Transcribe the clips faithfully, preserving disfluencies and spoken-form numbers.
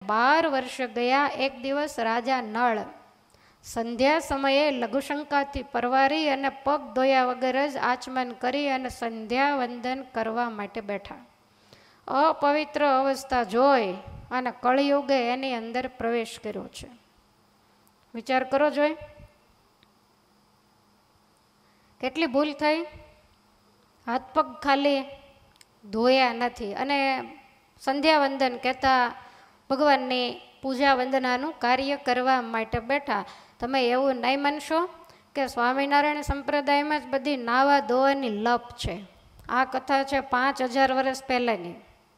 બાર વર્ષ ગયા. એક દિવસ રાજા નળ સંધ્યા સમયે લઘુશંકાથી પરવારી અને પગ ધોયા વગર જ આચમન કરી અને સંધ્યા વંદન કરવા માટે બેઠા. અપવિત્ર અવસ્થા જોઈ અને કળિયુગે એની અંદર પ્રવેશ કર્યો છે. વિચાર કરો જોઈ કેટલી ભૂલ થઈ. હાથ પગ ખાલી ધોયા નથી અને સંધ્યા વંદન કહેતા ભગવાનની પૂજા વંદનાનું કાર્ય કરવા માટે બેઠા. તમે એવું નહીં માનશો કે સ્વામિનારાયણ સંપ્રદાયમાં જ બધી નાવા ધોવાની લપ છે. આ કથા છે પાંચ હજાર વર્ષ પહેલાંની.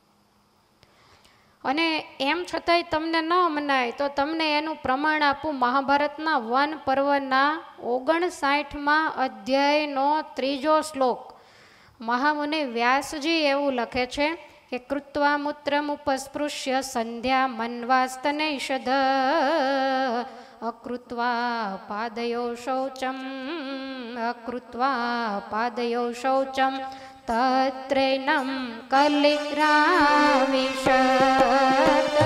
અને એમ છતાંય તમને ન મનાય તો તમને એનું પ્રમાણ આપું. મહાભારતના વન પર્વના ઓગણસાઠમાં અધ્યાયનો ત્રીજો શ્લોક મહામુનિ વ્યાસજી એવું લખે છે કે કૃત્વા મૂત્રમ ઉપસ્પૃશ્ય સંધ્યા મન્વાસ્તનૈષધ અકૃત્વા પાદયો શૌચમ અકૃત્વા પાદયો શૌચમ તત્રૈનમ કલિરાવિશત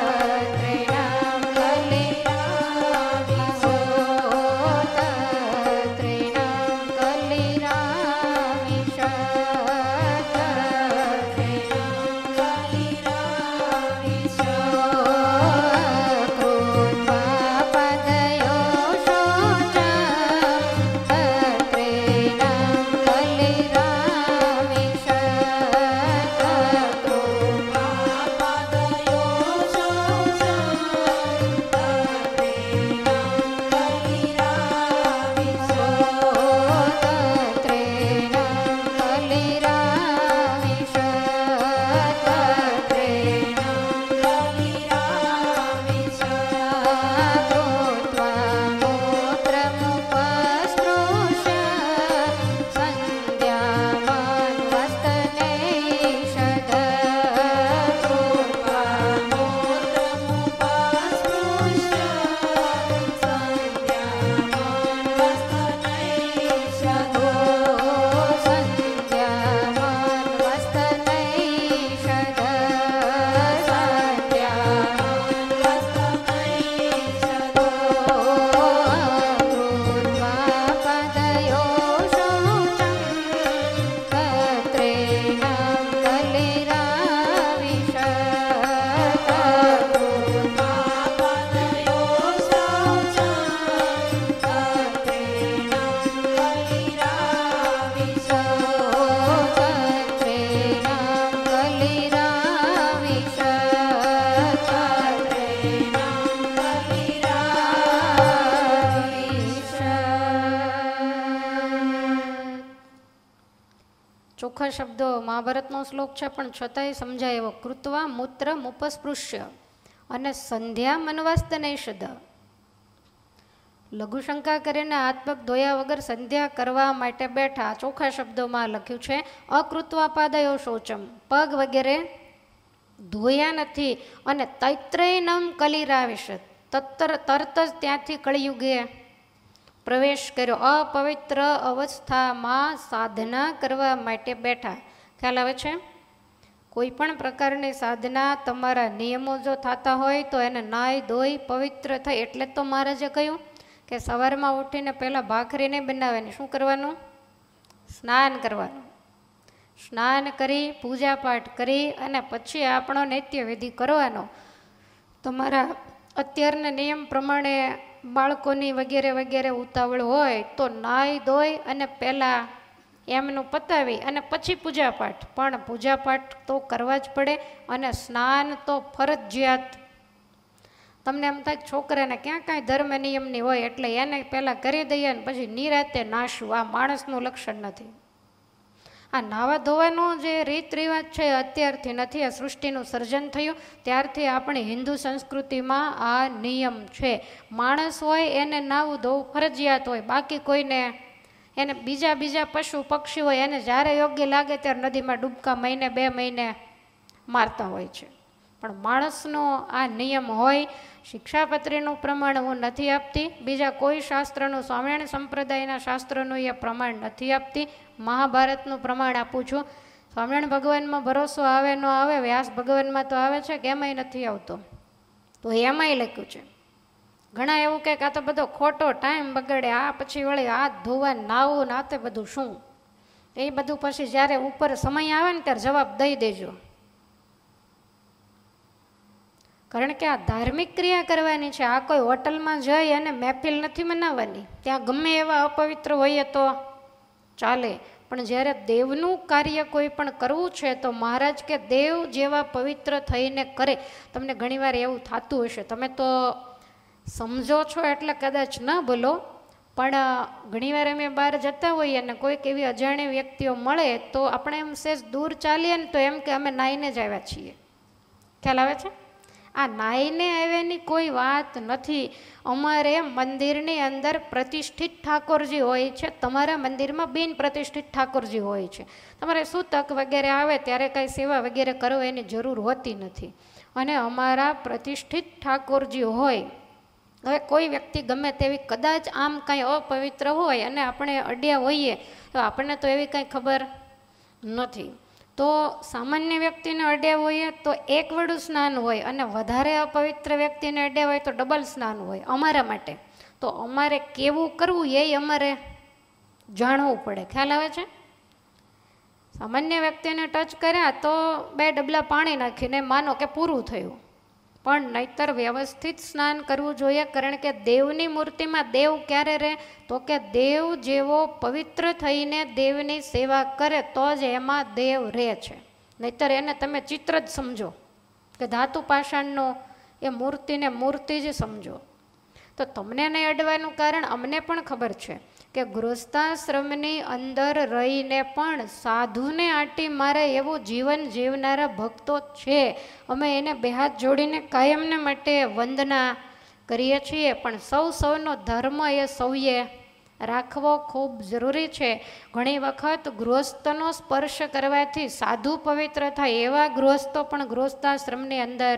ચોખ્ખા શબ્દો મહાભારતનો શ્લોક છે પણ છતાંય સમજાય એવો. કૃત્વા મૂત્ર મુપસ્પૃશ્ય અને સંધ્યા મનવાસ્ત નૈષધ. લઘુશંકા કરીને હાથ પગ ધોયા વગર સંધ્યા કરવા માટે બેઠા. ચોખ્ખા શબ્દોમાં લખ્યું છે અકૃત્વા પાદયો શૌચમ. પગ વગેરે ધોયા નથી અને તૈત્રૈનમ કલિરાવિશત. તત્તર તરત જ ત્યાંથી કળિયુગે પ્રવેશ કર્યો. અપવિત્ર અવસ્થામાં સાધના કરવા માટે બેઠા. ખ્યાલ આવે છે? કોઈ પણ પ્રકારની સાધના તમારા નિયમો જો થતા હોય તો એને નાહી ધોઈ પવિત્ર થઈ. એટલે તો મહારાજે કહ્યું કે સવારમાં ઉઠીને પહેલાં ભાખરી નહીં બનાવવાની. શું કરવાનું? સ્નાન કરવાનું. સ્નાન કરી પૂજાપાઠ કરી અને પછી આપણો નિત્યવિધિ કરવાનો. તમારા અત્યારના નિયમ પ્રમાણે બાળકોની વગેરે વગેરે ઉતાવળ હોય તો નાહી ધોઈ અને પહેલાં એમનું પતાવી અને પછી પૂજાપાઠ. પણ પૂજાપાઠ તો કરવા જ પડે અને સ્નાન તો ફરજિયાત. તમને એમ થાય છોકરાને ક્યાં કાંઈ ધર્મ નિયમની હોય એટલે એને પહેલાં કરી દઈએ ને પછી નિરાતે નાશું. આ માણસનું લક્ષણ નથી. આ નાવા ધોવાનો જે રીત રિવાજ છે અત્યારથી નથી. આ સૃષ્ટિનું સર્જન થયું ત્યારથી આપણી હિન્દુ સંસ્કૃતિમાં આ નિયમ છે. માણસ હોય એને નાવું ધોવું ફરજિયાત હોય. બાકી કોઈને એને બીજા બીજા પશુ પક્ષી હોય એને જ્યારે યોગ્ય લાગે ત્યારે નદીમાં ડૂબકા મહિને બે મહિને મારતા હોય છે. પણ માણસનો આ નિયમ હોય. શિક્ષાપત્રીનું પ્રમાણ હું નથી આપતી. બીજા કોઈ શાસ્ત્રનું સ્વામિનારાયણ સંપ્રદાયના શાસ્ત્રનું એ પ્રમાણ નથી આપતી. મહાભારતનું પ્રમાણ આપું છું. સ્વામિનારાયણ ભગવાનમાં ભરોસો આવે ન આવે, વ્યાસ ભગવાનમાં તો આવે છે કે એમાંય નથી આવતો. તો એમાંય લખ્યું છે. ઘણા એવું કહે કે આ તો બધો ખોટો ટાઈમ બગડે, આ પછી વળી હાથ ધોવા નાવું ને આ તે બધું શું, એ બધું પછી જ્યારે ઉપર સમય આવે ને ત્યારે જવાબ દઈ દેજો. કારણ કે આ ધાર્મિક ક્રિયા કરવાની છે, આ કોઈ હોટલમાં જઈ અને મહેફિલ નથી મનાવવાની. ત્યાં ગમે એવા અપવિત્ર હોઈએ તો ચાલે, પણ જ્યારે દેવનું કાર્ય કોઈ પણ કરવું છે તો મહારાજ કે દેવ જેવા પવિત્ર થઈને કરે. તમને ઘણીવાર એવું થતું હશે, તમે તો સમજો છો એટલે કદાચ ન બોલો, પણ ઘણીવાર અમે બહાર જતા હોઈએ અને કોઈક એવી અજાણી વ્યક્તિઓ મળે તો આપણે એમ સહેજ દૂર ચાલીએ ને તો એમ કે અમે નાઈને જ આવ્યા છીએ. ખ્યાલ આવે છે? આ નાઈને આવ્યાની કોઈ વાત નથી. અમારે મંદિરની અંદર પ્રતિષ્ઠિત ઠાકોરજી હોય છે, તમારા મંદિરમાં બિન પ્રતિષ્ઠિત ઠાકોરજી હોય છે. તમારે સૂતક વગેરે આવે ત્યારે કાંઈ સેવા વગેરે કરવા એની જરૂર હોતી નથી. અને અમારા પ્રતિષ્ઠિત ઠાકોરજી હોય, હવે કોઈ વ્યક્તિ ગમે તેવી કદાચ આમ કાંઈ અપવિત્ર હોય અને આપણે અડ્યા હોઈએ તો આપણને તો એવી કાંઈ ખબર નથી. તો સામાન્ય વ્યક્તિને અડ્યા હોઈએ તો એક વડું સ્નાન હોય, અને વધારે અપવિત્ર વ્યક્તિને અડ્યા હોય તો ડબલ સ્નાન હોય અમારા માટે. તો અમારે કેવું કરવું એ અમારે જાણવું પડે. ખ્યાલ આવે છે? સામાન્ય વ્યક્તિને ટચ કર્યા તો બે ડબલા પાણી નાખીને માનો કે પૂરું થયું, પણ નહીતર વ્યવસ્થિત સ્નાન કરવું જોઈએ. કારણ કે દેવની મૂર્તિમાં દેવ ક્યારે રહે તો કે દેવ જેવો પવિત્ર થઈને દેવની સેવા કરે તો જ એમાં દેવ રહે છે. નહીતર એને તમે ચિત્ર જ સમજો કે ધાતુ પાષાણનો, એ મૂર્તિને મૂર્તિ જ સમજો. તો તમને નહીં અડવાનું કારણ અમને પણ ખબર છે કે ગૃહસ્થાશ્રમની અંદર રહીને પણ સાધુને આંટી મારે એવું જીવન જીવનારા ભક્તો છે. અમે એને બે હાથ જોડીને કાયમને માટે વંદના કરીએ છીએ. પણ સૌ સૌનો ધર્મ એ સૌએ રાખવો ખૂબ જરૂરી છે. ઘણી વખત ગૃહસ્થનો સ્પર્શ કરવાથી સાધુ પવિત્ર થાય એવા ગૃહસ્થો પણ ગૃહસ્થાશ્રમની અંદર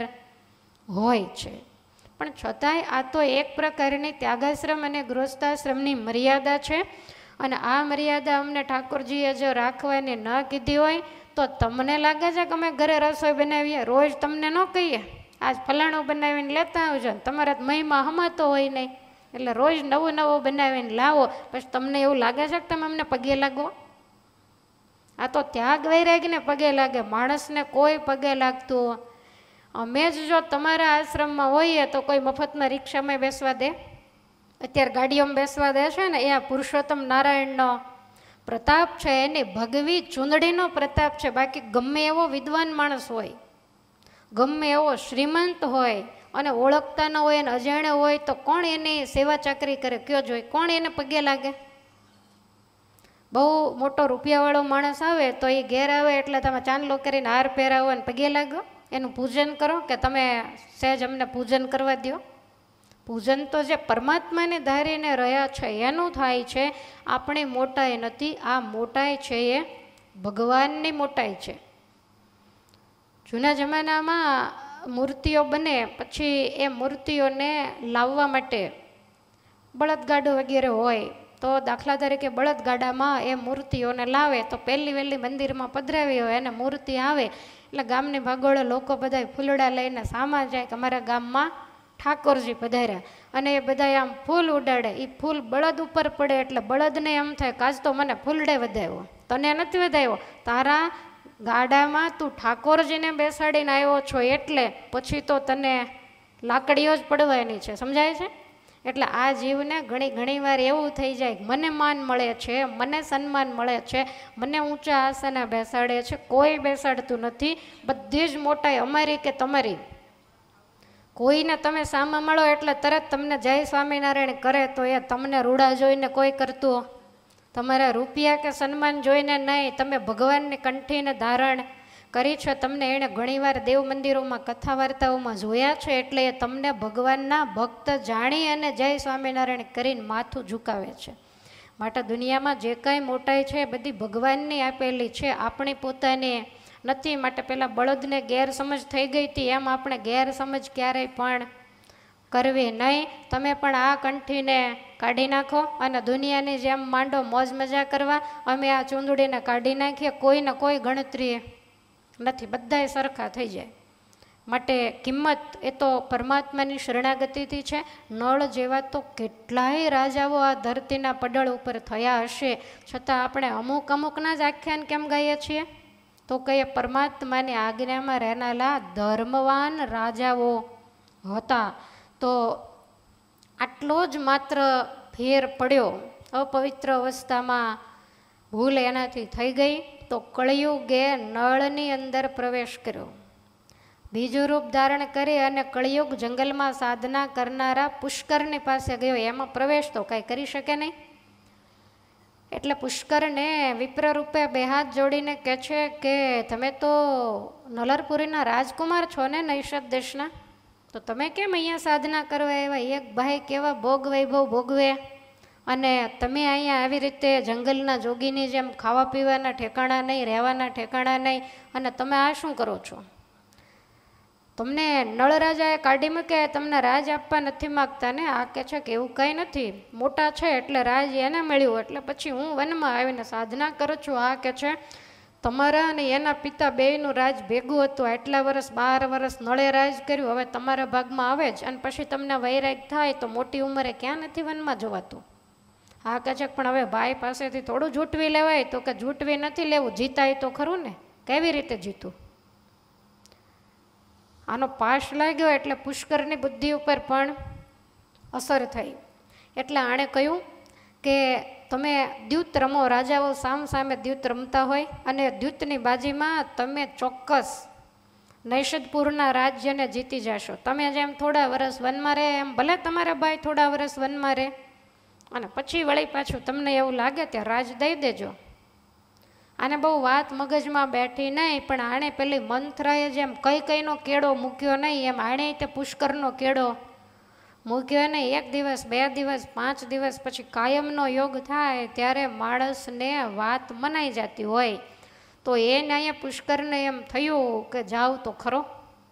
હોય છે. પણ છતાંય આ તો એક પ્રકારની ત્યાગાશ્રમ અને ગૃહસ્થાશ્રમની મર્યાદા છે. અને આ મર્યાદા અમને ઠાકોરજીએ જો રાખવાની ન કીધી હોય તો તમને લાગે છે કે અમે ઘરે રસોઈ બનાવીએ, રોજ તમને ન કહીએ આજ ફલાણું બનાવીને લેતા આવજો, તમારા મહિમા હમાતો હોય નહીં એટલે રોજ નવું નવું બનાવીને લાવો, પછી તમને એવું લાગે છે કે તમે અમને પગે લાગો? આ તો ત્યાગ વૈરાગીને પગે લાગે, માણસને કોઈ પગે લાગતું. અમે જ જો તમારા આશ્રમમાં હોઈએ તો કોઈ મફતમાં રિક્ષામાં બેસવા દે? અત્યારે ગાડીઓમાં બેસવા દે છે ને? એ આ પુરુષોત્તમ નારાયણનો પ્રતાપ છે, એની ભગવી ચૂંદડીનો પ્રતાપ છે. બાકી ગમે એવો વિદ્વાન માણસ હોય, ગમે એવો શ્રીમંત હોય અને ઓળખતા ન હોય અને અજાણ્યો હોય તો કોણ એની સેવા ચાકરી કરે? કયો જોઈ, કોણ એને પગે લાગે? બહુ મોટો રૂપિયાવાળો માણસ આવે તો એ ઘેર આવે એટલે તમે ચાંદલો કરીને હાર પહેરાવો અને પગે લાગો, એનું પૂજન કરો કે તમે સહેજ અમને પૂજન કરવા દો? પૂજન તો જે પરમાત્માને ધારીને રહ્યા છે એનું થાય છે, આપણી મોટાઈ નથી. આ મોટાઈ છે એ ભગવાનની મોટાઈ છે. જૂના જમાનામાં મૂર્તિઓ બને પછી એ મૂર્તિઓને લાવવા માટે બળદગાડું વગેરે હોય તો દાખલા તરીકે બળદગાડામાં એ મૂર્તિઓને લાવે તો પહેલી વહેલી મંદિરમાં પધરાવી હોય અને મૂર્તિ આવે એટલે ગામની ભાગોળે લોકો બધા ફૂલડા લઈને સામા જાય કે અમારા ગામમાં ઠાકોરજી પધાર્યા, અને એ બધા આમ ફૂલ ઉડાડે. એ ફૂલ બળદ ઉપર પડે એટલે બળદને એમ થાય કે આજ તો મને ફૂલડે વધાવ્યો, તને નથી વધાવ્યો, તારા ગાડામાં તું ઠાકોરજીને બેસાડીને આવ્યો છો એટલે પછી તો તને લાકડીઓ જ પડવાની છે. સમજાય છે? એટલે આ જીવને ઘણી ઘણી વાર એવું થઈ જાય મને માન મળે છે, મને સન્માન મળે છે, મને ઊંચા આસને બેસાડે છે, કોઈ બેસાડતું નથી. બધી જ મોટાઈ અમારી કે તમારી. કોઈને તમે સામા મળો એટલે તરત તમને જય સ્વામિનારાયણ કરે તો એ તમને રૂડા જોઈને કોઈ કરતું? તમારા રૂપિયા કે સન્માન જોઈને નહીં. તમે ભગવાનની કંઠીને ધારણ કરી છે, તમને એણે ઘણીવાર દેવ મંદિરોમાં કથા વાર્તાઓમાં જોયા છે એટલે એ તમને ભગવાનના ભક્ત જાણી અને જય સ્વામિનારાયણ કરીને માથું ઝુકાવે છે. માટે દુનિયામાં જે કાંઈ મોટાઈ છે એ બધી ભગવાનની આપેલી છે, આપણી પોતાની નથી. માટે પેલા બળદને ગેરસમજ થઈ ગઈ હતી એમ આપણે ગેરસમજ ક્યારેય પણ કરવી નહીં. તમે પણ આ કંઠીને કાઢી નાખો અને દુનિયાની જેમ માંડો મોજ મજા કરવા. અમે આ ચૂંદડીને કાઢી નાખીએ, કોઈને કોઈ ગણતરી નથી, બધાય સરખા થઈ જાય. માટે કિંમત એ તો પરમાત્માની શરણાગતિથી છે. નળ જેવા તો કેટલાય રાજાઓ આ ધરતીના પડળ ઉપર થયા હશે, છતાં આપણે અમુક અમુકના જ આખ્યાન કેમ ગાઈએ છીએ? તો કહીએ પરમાત્માની આજ્ઞામાં રહેનારા ધર્મવાન રાજાઓ હતા. તો આટલો જ માત્ર ફેર પડ્યો, અપવિત્ર અવસ્થામાં ભૂલ એનાથી થઈ ગઈ, તો કળિયુગે નળની અંદર પ્રવેશ કર્યો. બીજું રૂપ ધારણ કરી અને કળિયુગ જંગલમાં સાધના કરનારા પુષ્કરની પાસે ગયો. એમાં પ્રવેશ તો કાંઈ કરી શકે નહીં. એટલે પુષ્કરને વિપ્ર રૂપે બે હાથ જોડીને કહે છે કે તમે તો નલરપુરીના રાજકુમાર છો ને, નૈષદ દેશના, તો તમે કેમ અહીંયા સાધના કરવા એવા? એક ભાઈ કેવા ભોગ વૈભવ ભોગવે અને તમે અહીંયા આવી રીતે જંગલના જોગીની જેમ ખાવા પીવાના ઠેકાણા નહીં, રહેવાના ઠેકાણા નહીં, અને તમે આ શું કરો છો? તમને નળ રાજાએ કાઢી મૂક્યા, તમને રાજ આપવા નથી માગતા ને? આ કહે છે કે એવું કંઈ નથી, મોટા છે એટલે રાજ એને મળ્યું, એટલે પછી હું વનમાં આવીને સાધના કરું છું. આ કહે છે તમારા અને એના પિતા બેયનું રાજ ભેગું હતું, આટલા વર્ષ બાર વર્ષ નળે રાજ કર્યું, હવે તમારા ભાગમાં આવે જ, અને પછી તમને વૈરાગ થાય તો મોટી ઉંમરે ક્યાં નથી વનમાં જવાતું? હા કહે છે પણ હવે ભાઈ પાસેથી થોડું જૂટવી લેવાય? તો કે જૂટવી નથી લેવું, જીતાય તો ખરું ને. કેવી રીતે જીતું? આનો પાશ લાગ્યો એટલે પુષ્કરની બુદ્ધિ ઉપર પણ અસર થઈ. એટલે આણે કહ્યું કે તમે દ્યુત રમો, રાજાઓ સામ સામે દ્યુત રમતા હોય, અને દ્યુતની બાજીમાં તમે ચોક્કસ નૈષદપુરના રાજ્યને જીતી જશો. તમે જેમ થોડા વર્ષ વનમાં રહે એમ ભલે તમારા ભાઈ થોડા વર્ષ વનમાં રહે, અને પછી વળી પાછું તમને એવું લાગે ત્યાં રાજ દઈ દેજો. આને બહુ વાત મગજમાં બેઠી નહીં, પણ આણે પેલી મંથરાએ જેમ કઈ કઈનો કેળો મૂક્યો નહીં, એમ આણે તે પુષ્કરનો કેળો મૂક્યો નહીં. એક દિવસ, બે દિવસ, પાંચ દિવસ પછી કાયમનો યોગ થાય ત્યારે માણસને વાત મનાઈ જતી હોય. તો એને અહીંયા પુષ્કરને એમ થયું કે જાવ તો ખરો.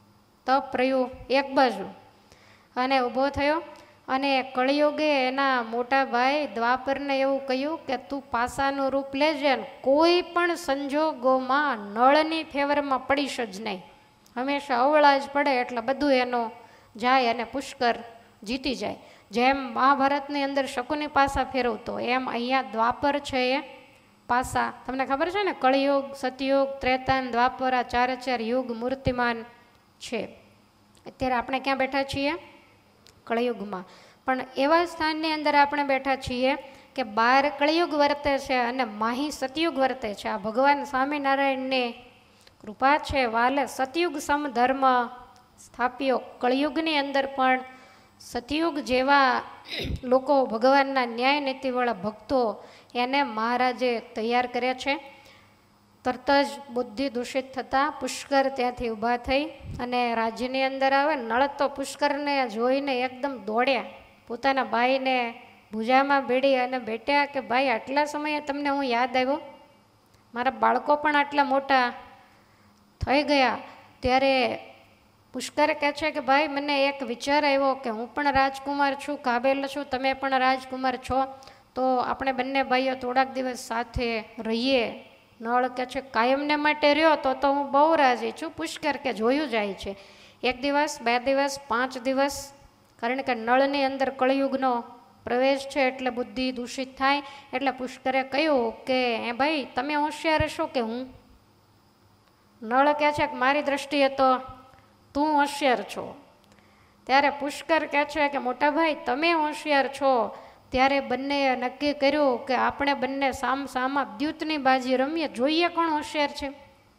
તપ રહ્યું એક બાજુ, અને ઊભો થયો, અને કળિયુગે એના મોટા ભાઈ દ્વાપરને એવું કહ્યું કે તું પાસાનું રૂપ લેજે, કોઈ પણ સંજોગોમાં નળની ફેવરમાં પડીશ જ નહીં, હંમેશા અવળા જ પડે એટલે બધું એનો જાય અને પુષ્કર જીતી જાય. જેમ મહાભારતની અંદર શકુની પાસા ફેરવતો, એમ અહીંયા દ્વાપર છે એ પાસા. તમને ખબર છે ને, કળિયુગ, સતયુગ, ત્રેતાન, દ્વાપર, આ ચારે ચાર યુગ મૂર્તિમાન છે. અત્યારે આપણે ક્યાં બેઠા છીએ? કળિયુગમાં. પણ એવા સ્થાનની અંદર આપણે બેઠા છીએ કે બહાર કળિયુગ વર્તે છે અને માહી સતયુગ વર્તે છે. આ ભગવાન સ્વામિનારાયણની કૃપા છે. વાલે સતયુગ સમધર્મ સ્થાપ્યો. કળિયુગની અંદર પણ સતયુગ જેવા લોકો, ભગવાનના ન્યાય નીતિવાળા ભક્તો, એને મહારાજે તૈયાર કર્યા છે. તરત જ બુદ્ધિ દૂષિત થતાં પુષ્કર ત્યાંથી ઊભા થઈ અને રાજ્યની અંદર આવે. નળ તો પુષ્કરને જોઈને એકદમ દોડ્યા, પોતાના ભાઈને ભુજામાં ભેડી અને બેઠ્યા કે ભાઈ આટલા સમયે તમને હું યાદ આવ્યો, મારા બાળકો પણ આટલા મોટા થઈ ગયા. ત્યારે પુષ્કર કહે છે કે ભાઈ મને એક વિચાર આવ્યો કે હું પણ રાજકુમાર છું, કાબેલ છું, તમે પણ રાજકુમાર છો, તો આપણે બંને ભાઈઓ થોડાક દિવસ સાથે રહીએ. નળ કે છે કાયમને માટે રહ્યો તો તો હું બહુ રાજી છું. પુષ્કર કે જોયું જાય છે, એક દિવસ, બે દિવસ, પાંચ દિવસ, કારણ કે નળની અંદર કળિયુગનો પ્રવેશ છે એટલે બુદ્ધિ દૂષિત થાય. એટલે પુષ્કરે કહ્યું કે હે ભાઈ તમે હોશિયાર હશો કે હું? નળ કહે છે કે મારી દ્રષ્ટિએ તો તું હોશિયાર છો. ત્યારે પુષ્કર કહે છે કે મોટા ભાઈ તમે હોશિયાર છો. ત્યારે બંનેએ નક્કી કર્યું કે આપણે બંને સામ સામા દ્યુતની બાજી રમીએ, જોઈએ કોણ હોશિયાર છે.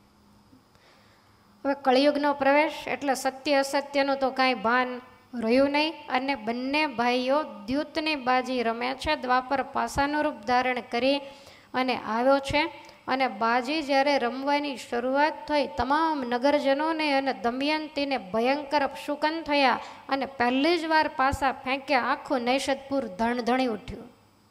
હવે કળિયુગનો પ્રવેશ એટલે સત્ય અસત્યનું તો કાંઈ ભાન રહ્યું નહીં, અને બંને ભાઈઓ દ્યુતની બાજી રમે છે. દ્વાપર પાસાનું રૂપ ધારણ કરી અને આવ્યો છે, અને બાજી જ્યારે રમવાની શરૂઆત થઈ, તમામ નગરજનોને અને દમયંતીને ભયંકર અપશુકન થયા, અને પહેલી જ વાર પાસા ફેંક્યા, આખું નૈષદપુર ધણધણી ઉઠ્યું.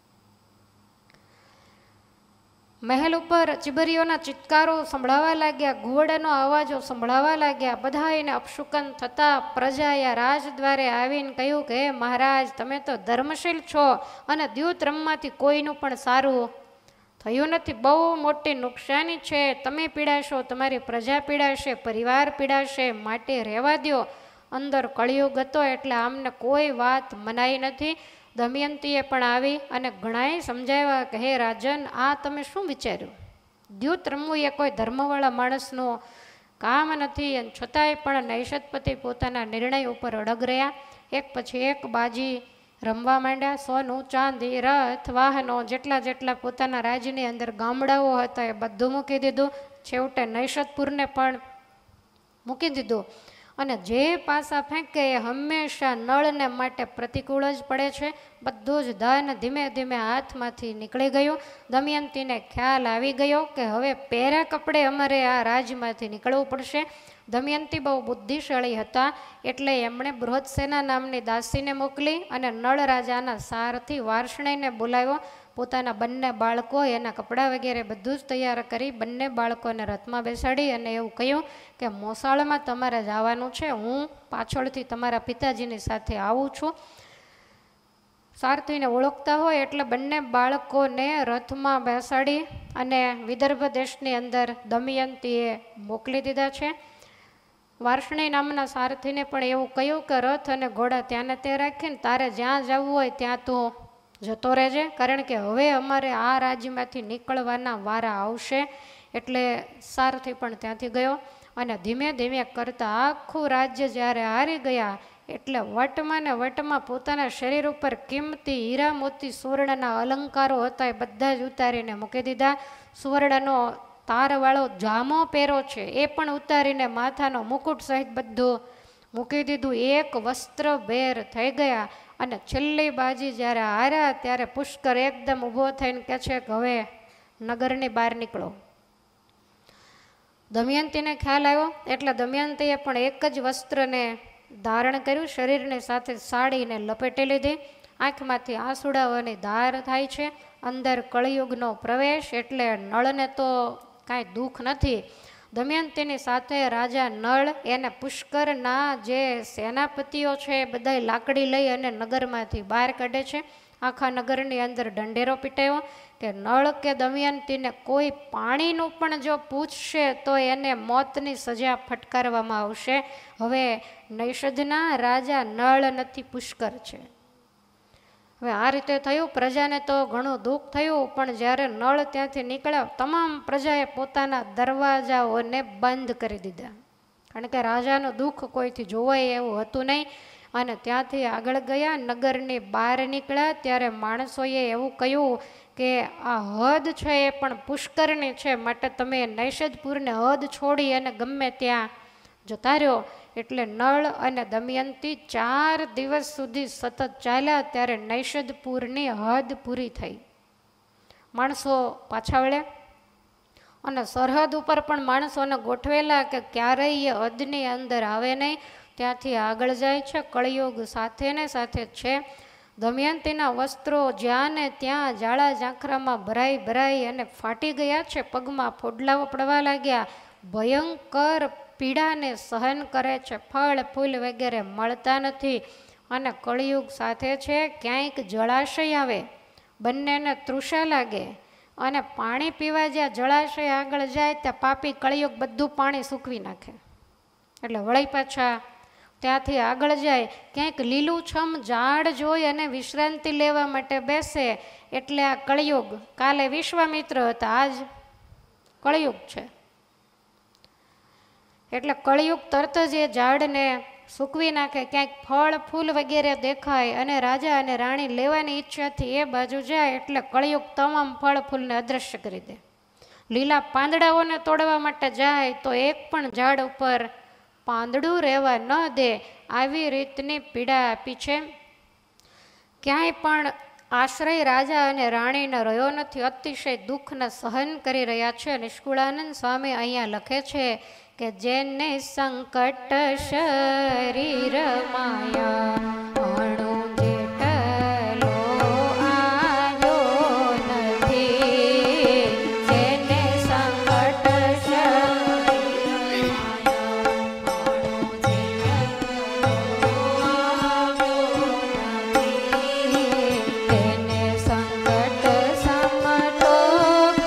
મહેલ ઉપર ચીબરીઓના ચિત્કારો સંભળાવા લાગ્યા, ઘુવડનો અવાજો સંભળાવા લાગ્યા. બધાને અપશુકન થતાં પ્રજાએ રાજદ્વારે આવીને કહ્યું કે હે મહારાજ, તમે તો ધર્મશીલ છો અને દ્યુત રમવાથી કોઈનું પણ સારું થયું નથી. બહુ મોટી નુકસાની છે. તમે પીડાશો, તમારી પ્રજા પીડાશે, પરિવાર પીડાશે, માટે રહેવા દો. અંદર કળિયુગ હતો એટલે આમને કોઈ વાત મનાઈ નથી. દમયંતીએ પણ આવી અને ઘણાએ સમજાવ્યા કે હે રાજન, આ તમે શું વિચાર્યું? દ્યુત રમવું એ કોઈ ધર્મવાળા માણસનું કામ નથી. અને છતાંય પણ નૈષદપતિ પોતાના નિર્ણય ઉપર અડગ રહ્યા. એક પછી એક બાજી રમવા માંડ્યા. સોનું, ચાંદી, રથ, વાહનો, જેટલા જેટલા પોતાના રાજ્યની અંદર ગામડાઓ હતા એ બધું મૂકી દીધું. છેવટે નૈષદપુરને પણ મૂકી દીધું. અને જે પાસા ફેંકે એ હંમેશા નળને માટે પ્રતિકૂળ જ પડે છે. બધું જ ધન ધીમે ધીમે હાથમાંથી નીકળી ગયું. દમયંતીને ખ્યાલ આવી ગયો કે હવે પહેરા કપડે અમારે આ રાજમાંથી નીકળવું પડશે. દમયંતી બહુ બુદ્ધિશાળી હતા એટલે એમણે બૃહત્સેના નામની દાસીને મોકલી અને નળ રાજાના સારથી વાર્ષ્ણેયને બોલાવ્યો. પોતાના બંને બાળકો, એના કપડાં વગેરે બધું જ તૈયાર કરી બંને બાળકોને રથમાં બેસાડી અને એવું કહ્યું કે મોસાળમાં તમારે જવાનું છે, હું પાછળથી તમારા પિતાજીની સાથે આવું છું. સારથીને ઓળખતા હોય એટલે બંને બાળકોને રથમાં બેસાડી અને વિદર્ભ દેશની અંદર દમયંતીએ મોકલી દીધા છે. વાર્ષ્ણેય નામના સારથીને પણ એવું કહ્યું કે રથ અને ઘોડા ત્યાં ને તે રાખીને તારે જ્યાં જવું હોય ત્યાં તું જતો રહેજે, કારણ કે હવે અમારે આ રાજ્યમાંથી નીકળવાના વારા આવશે. એટલે સારથી પણ ત્યાંથી ગયો અને ધીમે ધીમે કરતાં આખું રાજ્ય જ્યારે હારી ગયા એટલે વટમાં ને વટમાં પોતાના શરીર ઉપર કિંમતી હીરા મોતી સુવર્ણના અલંકારો હતા એ બધા જ ઉતારીને મૂકી દીધા. સુવર્ણનો તારવાળો જામો પહેરો છે એ પણ ઉતારીને માથાનો મુકુટ સહિત બધું મૂકી દીધું. એક વસ્ત્ર ભેર થઈ ગયા. અને છેલ્લી બાજી જ્યારે હાર્યા ત્યારે પુષ્કર એકદમ ઊભો થઈને કહે છે કે હવે નગરની બહાર નીકળો. દમયંતીને ખ્યાલ આવ્યો એટલે દમયંતીએ પણ એક જ વસ્ત્રને ધારણ કર્યું, શરીરની સાથે સાડીને લપેટી લીધી. આંખમાંથી આંસુડાઓની ધાર થાય છે. અંદર કળિયુગનો પ્રવેશ એટલે નળને તો કાંઈ દુઃખ નથી. દમયંતીની સાથે રાજા નળ એને પુષ્કરના જે સેનાપતિઓ છે એ બધા લાકડી લઈ અને નગરમાંથી બહાર કાઢે છે. આખા નગરની અંદર ઢંઢેરો પીટાયો કે નળ કે દમયંતીને કોઈ પાણીનું પણ જો પૂછશે તો એને મોતની સજા ફટકારવામાં આવશે. હવે નૈષદના રાજા નળ નથી, પુષ્કર છે. હવે આ રીતે થયું. પ્રજાને તો ઘણું દુઃખ થયું, પણ જ્યારે નળ ત્યાંથી નીકળ્યા તમામ પ્રજાએ પોતાના દરવાજાઓને બંધ કરી દીધા, કારણ કે રાજાનું દુઃખ કોઈથી જોવાય એવું હતું નહીં. અને ત્યાંથી આગળ ગયા, નગરની બહાર નીકળ્યા ત્યારે માણસોએ એવું કહ્યું કે આ હદ છે એ પણ પુષ્કરની છે, માટે તમે નૈષદપુરને હદ છોડી અને ગમે ત્યાં જતા રહ્યો. એટલે નળ અને દમયંતી ચાર દિવસ સુધી સતત ચાલ્યા ત્યારે નૈષદપુરની હદ પૂરી થઈ. માણસો પાછા વળ્યા અને સરહદ ઉપર પણ માણસોને ગોઠવેલા કે ક્યારેય એ હદની અંદર આવે નહીં. ત્યાંથી આગળ જાય છે. કળિયુગ સાથે ને સાથે છે. દમયંતીના વસ્ત્રો જ્યાં ને ત્યાં જાળા ઝાંખરામાં ભરાઈ ભરાઈ અને ફાટી ગયા છે. પગમાં ફોડલાઓ પડવા લાગ્યા. ભયંકર પીડાને સહન કરે છે. ફળ ફૂલ વગેરે મળતા નથી અને કળિયુગ સાથે છે. ક્યાંક જળાશય આવે, બંનેને તૃષા લાગે અને પાણી પીવા જ્યાં જળાશય આગળ જાય ત્યાં પાપી કળિયુગ બધું પાણી સૂકવી નાખે. એટલે વળી પાછા ત્યાંથી આગળ જાય, ક્યાંક લીલુંછમ ઝાડ જોઈ અને વિશ્રાંતિ લેવા માટે બેસે. એટલે આ કળિયુગ, કાલે વિશ્વામિત્ર હતા, આજ કળિયુગ છે. એટલે કળિયુગ તરત જ એ ઝાડને સૂકવી નાખે. ક્યાંક ફળ ફૂલ વગેરે દેખાય અને રાજા અને રાણી લેવાની ઈચ્છાથી એ બાજુ જાય એટલે કળિયુગ તમામ ફળ ફૂલને અદૃશ્ય કરી દે. લીલા પાંદડાઓને તોડવા માટે જાય તો એક પણ ઝાડ ઉપર પાંદડું રહેવા ન દે. આવી રીતની પીડા આપી છે. ક્યાંય પણ આશ્રય રાજા અને રાણીને રહ્યો નથી. અતિશય દુઃખને સહન કરી રહ્યા છે. નિષ્કુળાનંદ સ્વામી અહીંયા લખે છે કે જેને સંકટ શરીર માયા અણુ જેટલો આવ્યો નથી, જેને સંકટ શરીર માયા તેને સંકટ સમલો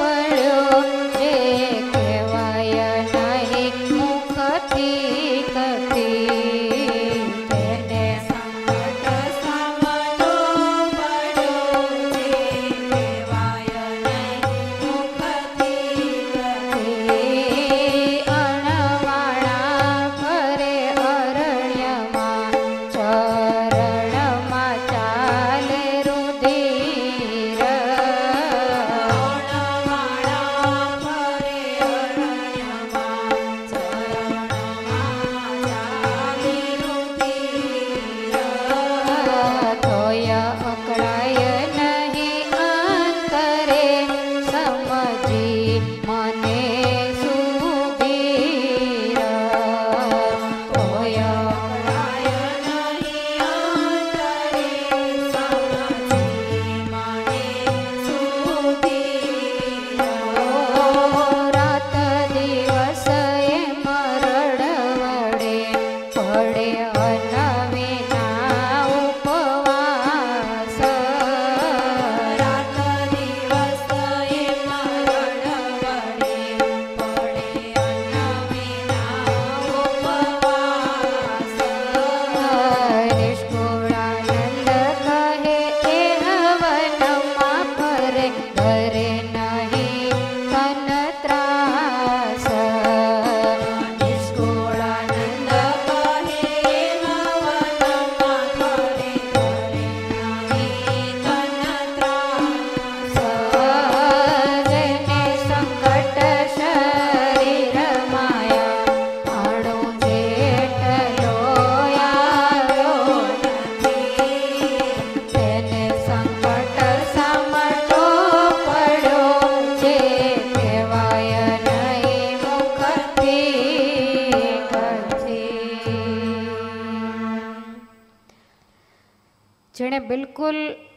જેણે બિલકુલ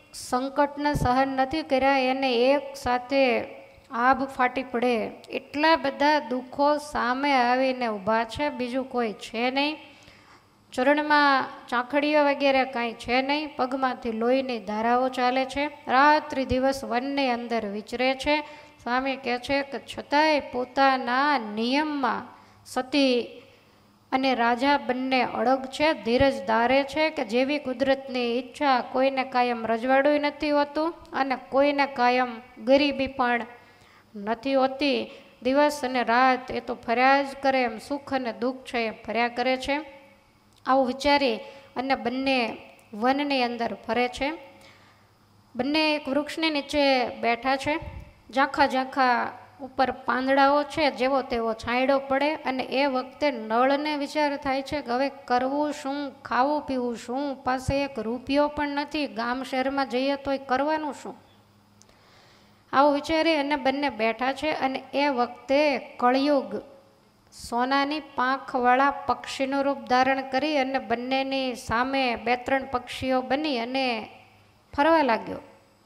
સંકટને સહન નથી કર્યા એને એક સાથે આભ ફાટી પડે એટલા બધા દુઃખો સામે આવીને ઊભા છે, બીજું કોઈ છે નહીં. ચરણમાં ચાંખડીઓ વગેરે કાંઈ છે નહીં, પગમાંથી લોહીની ધારાઓ ચાલે છે, રાત્રિ દિવસ વનની અંદર વિચરે છે. સ્વામી કહે છે કે છતાંય પોતાના નિયમમાં સતી અને રાજા બંને અડગ છે, ધીરજ ધારે છે કે જેવી કુદરતની ઈચ્છા કોઈને કાયમ રજવાડું નથી હોતું અને કોઈને કાયમ ગરીબી પણ નથી હોતી. દિવસ અને રાત એ તો ફર્યા જ કરે, એમ સુખ અને દુઃખ છે એ ફર્યા કરે છે. આવું વિચારી અને બંને વનની અંદર ફરે છે. બંને એક વૃક્ષની નીચે બેઠા છે. ઝાંખા ઝાંખા ઉપર પાંદડાઓ છે, જેવો તેવો છાંયડો પડે અને એ વખતે નળને વિચાર થાય છે કે હવે કરવું શું, ખાવું પીવું શું, પાસે એક રૂપિયો પણ નથી, ગામ શહેરમાં જઈએ તોય કરવાનું શું. આવું વિચારી અને બંને બેઠા છે અને એ વખતે કળિયુગ સોનાની પાંખવાળા પક્ષીનું રૂપ ધારણ કરી અને બંનેની સામે બે ત્રણ પક્ષીઓ બની અને ફરવા લાગ્યો.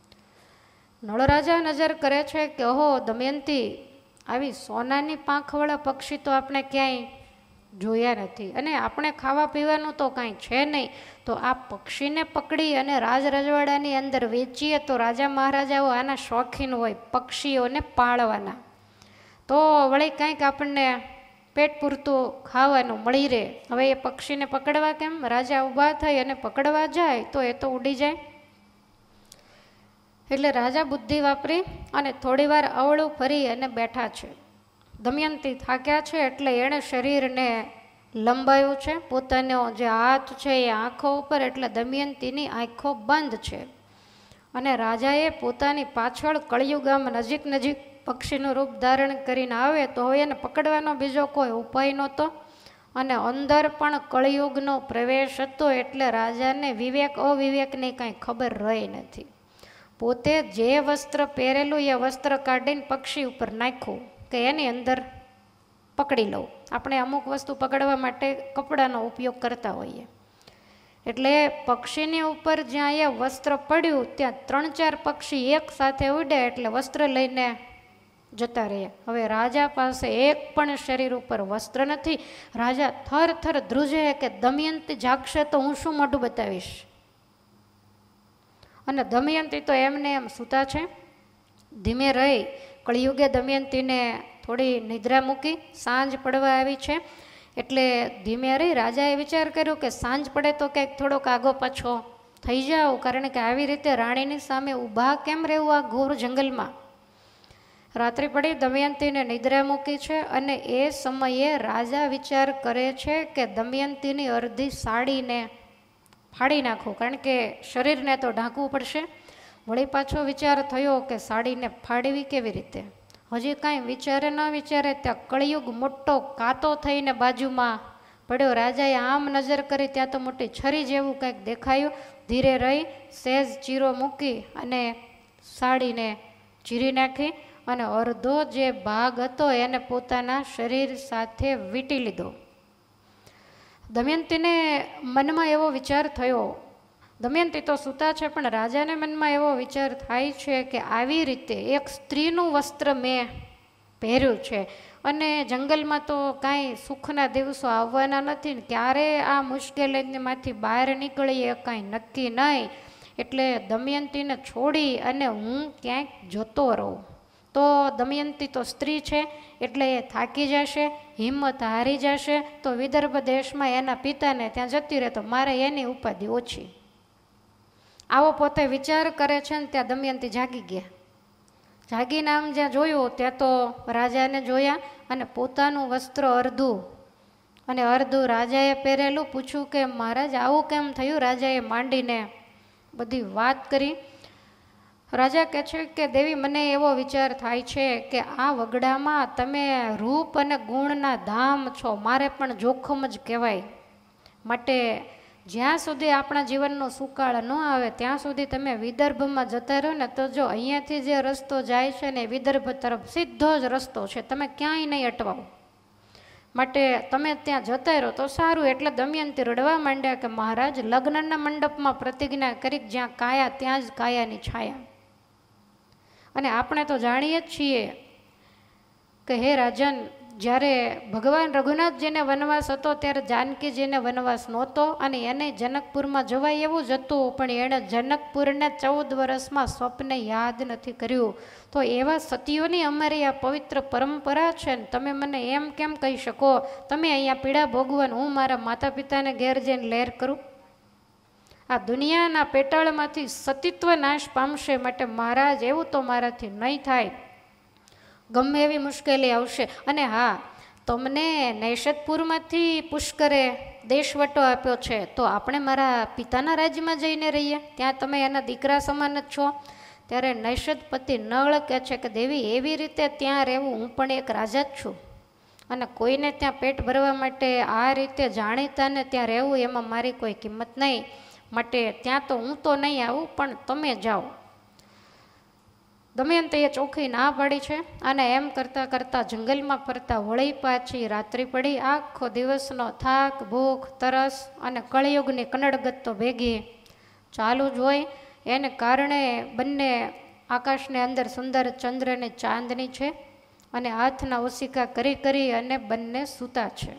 નળરાજા નજર કરે છે કે ઓહો દમયંતી, આવી સોનાની પાંખવાળા પક્ષી તો આપણે ક્યાંય જોયા નથી અને આપણે ખાવા પીવાનું તો કાંઈ છે નહીં, તો આ પક્ષીને પકડી અને રાજ રજવાડાની અંદર વેચીએ તો રાજા મહારાજાઓ આના શોખીન હોય પક્ષીઓને પાળવાના, તો વળી કાંઈક આપણને પેટ પૂરતું ખાવાનું મળી રહે. હવે એ પક્ષીને પકડવા કેમ? રાજા ઊભા થઈ અને પકડવા જાય તો એ તો ઉડી જાય. એટલે રાજા બુદ્ધિ વાપરી અને થોડીવાર અવળું ફરી અને બેઠા છે. દમયંતી થાક્યા છે એટલે એણે શરીરને લંબાયું છે, પોતાનો જે હાથ છે એ આંખો ઉપર, એટલે દમયંતીની આંખો બંધ છે અને રાજાએ પોતાની પાછળ કળિયુગામ નજીક નજીક પક્ષીનું રૂપ ધારણ કરીને આવે તો હવે એને પકડવાનો બીજો કોઈ ઉપાય નહોતો અને અંદર પણ કળિયુગનો પ્રવેશ હતો એટલે રાજાને વિવેક અવિવેકની કાંઈ ખબર રહી નથી. પોતે જે વસ્ત્ર પહેરેલું એ વસ્ત્ર કાઢીને પક્ષી ઉપર નાખ્યું કે એની અંદર પકડી લઉં. આપણે અમુક વસ્તુ પકડવા માટે કપડાનો ઉપયોગ કરતા હોઈએ, એટલે પક્ષીની ઉપર જ્યાં એ વસ્ત્ર પડ્યું ત્યાં ત્રણ ચાર પક્ષી એક સાથે ઉડ્યા એટલે વસ્ત્ર લઈને જતા રહ્યા. હવે રાજા પાસે એક પણ શરીર ઉપર વસ્ત્ર નથી. રાજા થર થર ધ્રુજે કે દમયંતી જાગશે તો હું શું મોઢું બતાવીશ. અને દમયંતી તો એમને એમ સૂતા છે. ધીમે રહી કળિયુગે દમયંતીને થોડી નિદ્રા મૂકી. સાંજ પડવા આવી છે એટલે ધીમે રહી રાજાએ વિચાર કર્યો કે સાંજ પડે તો કંઈક થોડોક આગો પાછો થઈ જાવ, કારણ કે આવી રીતે રાણીની સામે ઊભા કેમ રહેવું આ ઘોર જંગલમાં. રાત્રિ પડી, દમયંતીને નિદ્રા મૂકી છે અને એ સમયે રાજા વિચાર કરે છે કે દમયંતીની અડધી સાડીને ફાડી નાખું, કારણ કે શરીરને તો ઢાંકવું પડશે. વળી પાછો વિચાર થયો કે સાડીને ફાડવી કેવી રીતે. હજી કાંઈ વિચારે ન વિચારે ત્યાં કળિયુગ મોટો કાતો થઈને બાજુમાં પડ્યો. રાજાએ આમ નજર કરી ત્યાં તો મોટી છરી જેવું કંઈક દેખાયું. ધીરે રહી સહેજ ચીરો મૂકી અને સાડીને ચીરી નાખી અને અડધો જે ભાગ હતો એને પોતાના શરીર સાથે વીંટી લીધો. દમયંતીને મનમાં એવો વિચાર થયો, દમયંતી તો સૂતા છે પણ રાજાને મનમાં એવો વિચાર થાય છે કે આવી રીતે એક સ્ત્રીનું વસ્ત્ર મેં પહેર્યું છે અને જંગલમાં તો કાંઈ સુખના દિવસો આવવાના નથી ને ક્યારે આ મુશ્કેલીમાંથી બહાર નીકળીએ કાંઈ નક્કી નહીં. એટલે દમયંતીને છોડી અને હું ક્યાંક જતો રહું. તો દમયંતી તો સ્ત્રી છે એટલે એ થાકી જશે, હિંમત હારી જશે, તો વિદર્ભ દેશમાં એના પિતાને ત્યાં જતી રહે તો મારે એની ઉપાધિ ઓછી. આવો પોતે વિચાર કરે છે ને ત્યાં દમયંતી જાગી ગયા. જાગીને આમ જ્યાં જોયું ત્યાં તો રાજાને જોયા અને પોતાનું વસ્ત્ર અડધું અને અડધું રાજાએ પહેરેલું. પૂછ્યું કે મહારાજ આવું કેમ થયું. રાજાએ માંડીને બધી વાત કરી. રાજા કહે છે કે દેવી મને એવો વિચાર થાય છે કે આ વગડામાં તમે રૂપ અને ગુણના ધામ છો, મારે પણ જોખમ જ કહેવાય. માટે જ્યાં સુધી આપણા જીવનનો સુકાળ ન આવે ત્યાં સુધી તમે વિદર્ભમાં જતા રહો ને તો જો અહીંયાથી જે રસ્તો જાય છે ને વિદર્ભ તરફ સીધો જ રસ્તો છે, તમે ક્યાંય નહીં અટવાઓ. માટે તમે ત્યાં જતા રહો તો સારું. એટલે દમયંતી રડવા માંડ્યા કે મહારાજ લગ્નના મંડપમાં પ્રતિજ્ઞા કરી જ્યાં કાયા ત્યાં જ કાયાની છાયા. અને આપણે તો જાણીએ જ છીએ કે હે રાજન, જ્યારે ભગવાન રઘુનાથજીને વનવાસ હતો ત્યારે જાનકીજીને વનવાસ નહોતો અને એને જનકપુરમાં જવાય એવું જ હતું, પણ એણે જનકપુરને ચૌદ વર્ષમાં સ્વપ્ને યાદ નથી કર્યું. તો એવા સતીઓની અમારી આ પવિત્ર પરંપરા છે ને તમે મને એમ કેમ કહી શકો તમે અહીંયા પીડા ભોગવન, હું મારા માતા પિતાને ઘેર જઈને લહેર કરું. આ દુનિયાના પેટાળમાંથી સતીત્વ નાશ પામશે. માટે મહારાજ એવું તો મારાથી નહીં થાય, ગમે એવી મુશ્કેલી આવશે. અને હા, તમને નૈષદપુરમાંથી પુષ્કરે દેશવટો આપ્યો છે તો આપણે મારા પિતાના રાજ્યમાં જઈને રહીએ, ત્યાં તમે એના દીકરા સમાન જ છો. ત્યારે નૈષદપતિ નળ કહે છે કે દેવી એવી રીતે ત્યાં રહેવું, હું પણ એક રાજા જ છું અને કોઈને ત્યાં પેટ ભરવા માટે આ રીતે જાણીતાને ત્યાં રહેવું એમાં મારી કોઈ કિંમત નહીં. માટે ત્યાં તો હું તો નહીં આવું, પણ તમે જાઓ. દમયંતીએ ચોખ્ખી ના પાડી છે અને એમ કરતાં કરતાં જંગલમાં ફરતા વળી પાછી રાત્રિ પડી. આખો દિવસનો થાક, ભૂખ, તરસ અને કળિયુગની કનડગત તો ભેગી ચાલુ જ હોય. એને કારણે બંને આકાશની અંદર સુંદર ચંદ્રની ચાંદની છે અને હાથના ઓશિકા કરી કરી અને બંને સૂતા છે.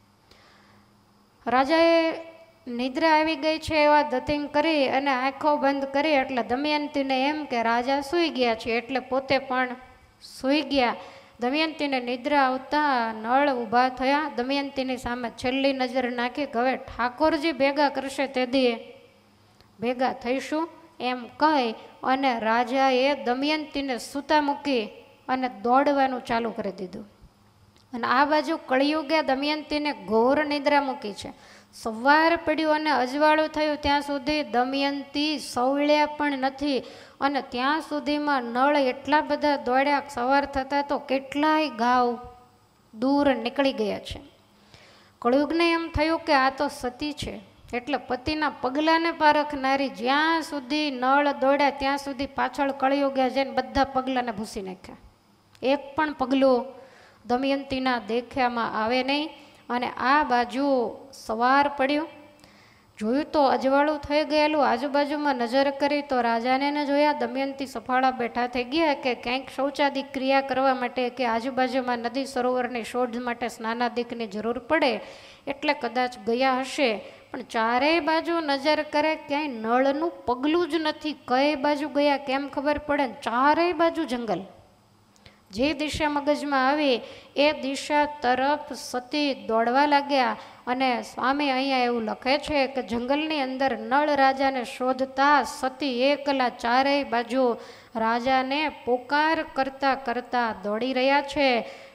રાજાએ નિદ્રા આવી ગઈ છે એવા દતિંગ કરી અને આંખો બંધ કરી એટલે દમયંતીને એમ કે રાજા સૂઈ ગયા છે એટલે પોતે પણ સૂઈ ગયા. દમયંતીને નિદ્રા આવતા નળ ઊભા થયા. દમયંતીની સામે છેલ્લી નજર નાખી હવે ઠાકોરજી ભેગા કરશે તે દીએ ભેગા થઈશું એમ કહી અને રાજાએ દમયંતીને સૂતા મૂકી અને દોડવાનું ચાલુ કરી દીધું. અને આ બાજુ કળિયુગે દમયંતીને ઘોર નિદ્રા મૂકી છે. સવાર પડ્યું અને અજવાળું થયું ત્યાં સુધી દમયંતી સવળ્યા પણ નથી અને ત્યાં સુધીમાં નળ એટલા બધા દોડ્યા, સવાર થતાં તો કેટલાય ગાવ દૂર નીકળી ગયા છે. કળિયુગને એમ થયું કે આ તો સતી છે એટલે પતિના પગલાંને પારખનારી. જ્યાં સુધી નળ દોડ્યા ત્યાં સુધી પાછળ કળિયુગે જઈને બધા પગલાંને ભૂસી નાખ્યા. એક પણ પગલું દમયંતીના દેખ્યામાં આવે નહીં. અને આ બાજુ સવાર પડ્યું, જોયું તો અજવાળું થઈ ગયેલું. આજુબાજુમાં નજર કરી તો રાજાને ન જોયા. દમયંતી સફાળા બેઠા થઈ ગયા કે ક્યાંક શૌચાદિક ક્રિયા કરવા માટે કે આજુબાજુમાં નદી સરોવરની શોધ માટે સ્નાનાદિકની જરૂર પડે એટલે કદાચ ગયા હશે. પણ ચારેય બાજુ નજર કરે ક્યાંય નળનું પગલું જ નથી. કઈ બાજુ ગયા કેમ ખબર પડે? ચારેય બાજુ જંગલ. જે દિશા મગજમાં આવી એ દિશા તરફ સતી દોડવા લાગ્યા. અને સ્વામી અહીંયા એવું લખે છે કે જંગલની અંદર નળ રાજાને શોધતા સતી એકલા ચારેય બાજુ રાજાને પોકાર કરતા કરતા દોડી રહ્યા છે.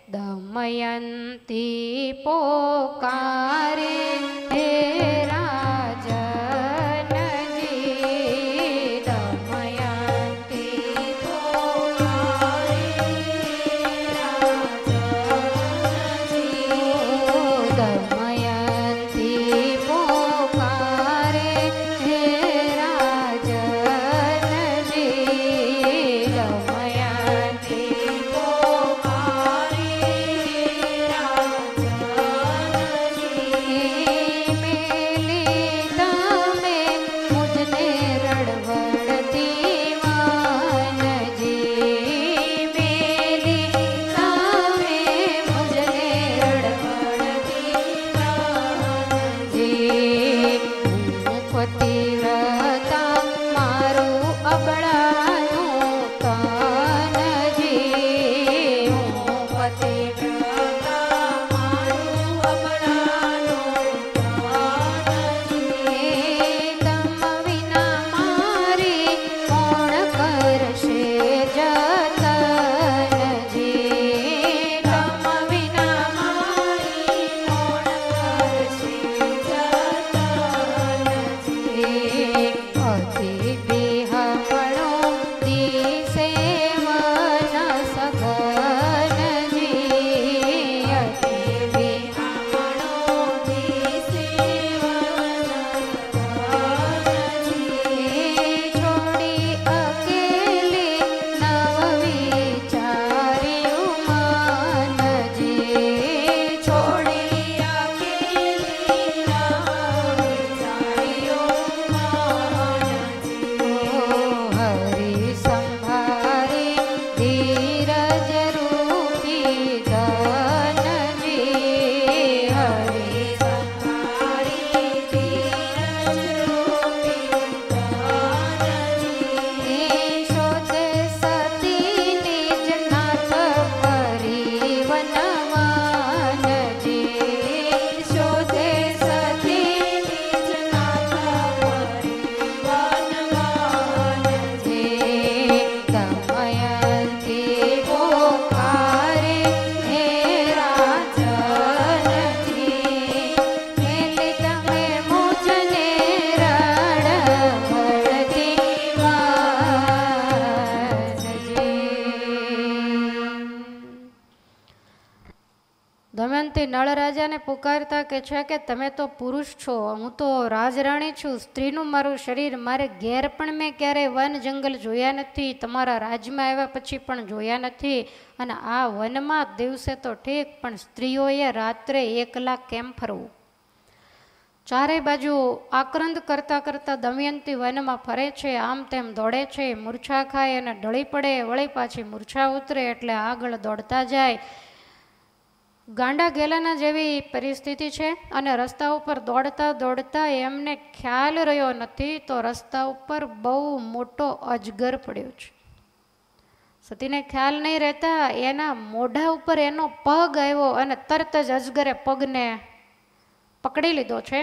દમયંતી પોકારે હે દમયંતી નળ રાજાને પુકારતા કે છે કે તમે તો પુરુષ છો, હું તો રાજરાણી છું, સ્ત્રીનું મારું શરીર, મારે ઘેર પણ મેં ક્યારેય વન જંગલ જોયા નથી, તમારા રાજમાં આવ્યા પછી પણ જોયા નથી, અને આ વનમાં દિવસે તો ઠીક પણ સ્ત્રીઓએ રાત્રે એકલા કેમ ફરવું? ચારે બાજુ આક્રંદ કરતા કરતા દમયંતી વનમાં ફરે છે, આમ તેમ દોડે છે, મૂર્છા ખાય અને ઢળી પડે, વળી પાછી મૂર્છા ઉતરે એટલે આગળ દોડતા જાય. ગાંડા ગેલાના જેવી પરિસ્થિતિ છે. અને રસ્તા ઉપર દોડતા દોડતા એમને ખ્યાલ રહ્યો નથી તો રસ્તા ઉપર બહુ મોટો અજગર પડ્યો છે. સતીને ખ્યાલ નહીં રહેતા એના મોઢા ઉપર એનો પગ આવ્યો અને તરત જ અજગરે પગને પકડી લીધો છે.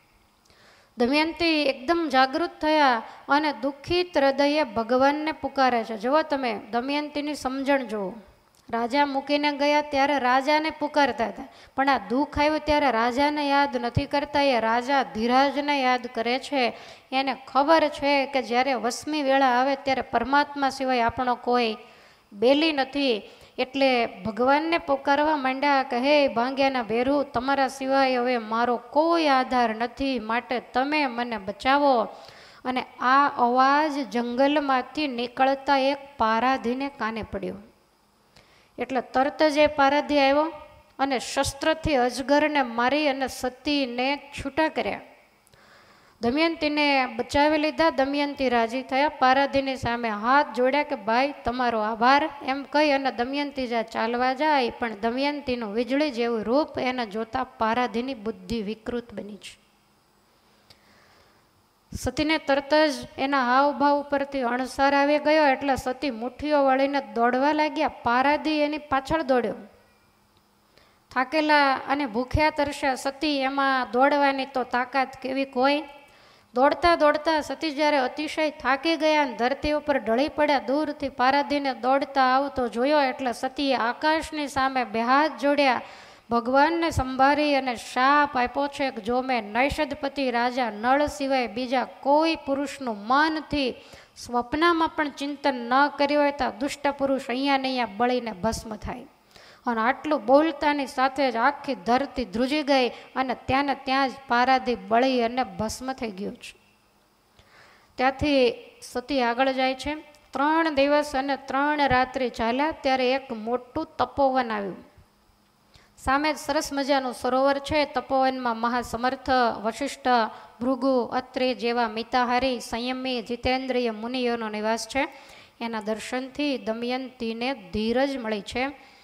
દમયંતી એકદમ જાગૃત થયા અને દુઃખિત હૃદયે ભગવાનને પુકારે છે. જુઓ તમે દમયંતીની સમજણ જુઓ. રાજા મૂકીને ગયા ત્યારે રાજાને પુકારતા હતા, પણ આ દુઃખ આવ્યું ત્યારે રાજાને યાદ નથી કરતા, એ રાજા ધીરાજને યાદ કરે છે. એને ખબર છે કે જ્યારે વસમી વેળા આવે ત્યારે પરમાત્મા સિવાય આપણો કોઈ બેલી નથી. એટલે ભગવાનને પુકારવા માંડ્યા કે હે ભાંગ્યાના ભેરું, તમારા સિવાય હવે મારો કોઈ આધાર નથી, માટે તમે મને બચાવો. અને આ અવાજ જંગલમાંથી નીકળતા એક પારાધીને કાને પડ્યો. એટલે તરત જ એ પારાધી આવ્યો અને શસ્ત્રથી અજગરને મારી અને સતીને છૂટા કર્યા. દમયંતીને બચાવી લીધા. દમયંતી રાજી થયા, પારાધીની સામે હાથ જોડ્યા કે ભાઈ તમારો આભાર એમ કહી અને દમયંતી જ્યાં ચાલવા જાય, પણ દમયંતીનું વીજળી જેવું રૂપ એને જોતા પારાધીની બુદ્ધિ વિકૃત બની છે. સતીને તરત જ એના હાવભાવ ઉપરથી અણસાર આવી ગયો એટલે સતી મુઠ્ઠીઓ વળીને દોડવા લાગ્યા. પારાધી એની પાછળ દોડ્યો. થાકેલા અને ભૂખ્યા તરસ્યા સતી એમાં દોડવાની તો તાકાત કેવી કોઈ. દોડતા દોડતા સતી જ્યારે અતિશય થાકી ગયા અને ધરતી ઉપર ઢળી પડ્યા, દૂરથી પારાધીને દોડતા આવતો જોયો એટલે સતીએ આકાશની સામે બે હાથ જોડ્યા, ભગવાનને સંભાળી અને શાપ આપ્યો છે કે જો મેં નૈષદપતિ રાજા નળ સિવાય બીજા કોઈ પુરુષનું મનથી સ્વપ્નમાં પણ ચિંતન ન કર્યું હોય તો દુષ્ટ પુરુષ અહીંયા ને અહીંયા બળીને ભસ્મ થાય. અને આટલું બોલતાની સાથે જ આખી ધરતી ધ્રુજી ગઈ અને ત્યાંને ત્યાં જ પારાધી બળી અને ભસ્મ થઈ ગયું છે. ત્યાંથી સતી આગળ જાય છે. ત્રણ દિવસ અને ત્રણ રાત્રિ ચાલ્યા ત્યારે એક મોટું તપોવન આવ્યું. સામે જ સરસ મજાનું સરોવર છે. તપોવનમાં મહાસમર્થ વશિષ્ઠ, ભૃગુ, અત્રિ જેવા મિતાહારી, સંયમી, જીતેન્દ્રિય મુનિઓનો નિવાસ છે. એના દર્શનથી દમયંતીને ધીરજ મળી છે.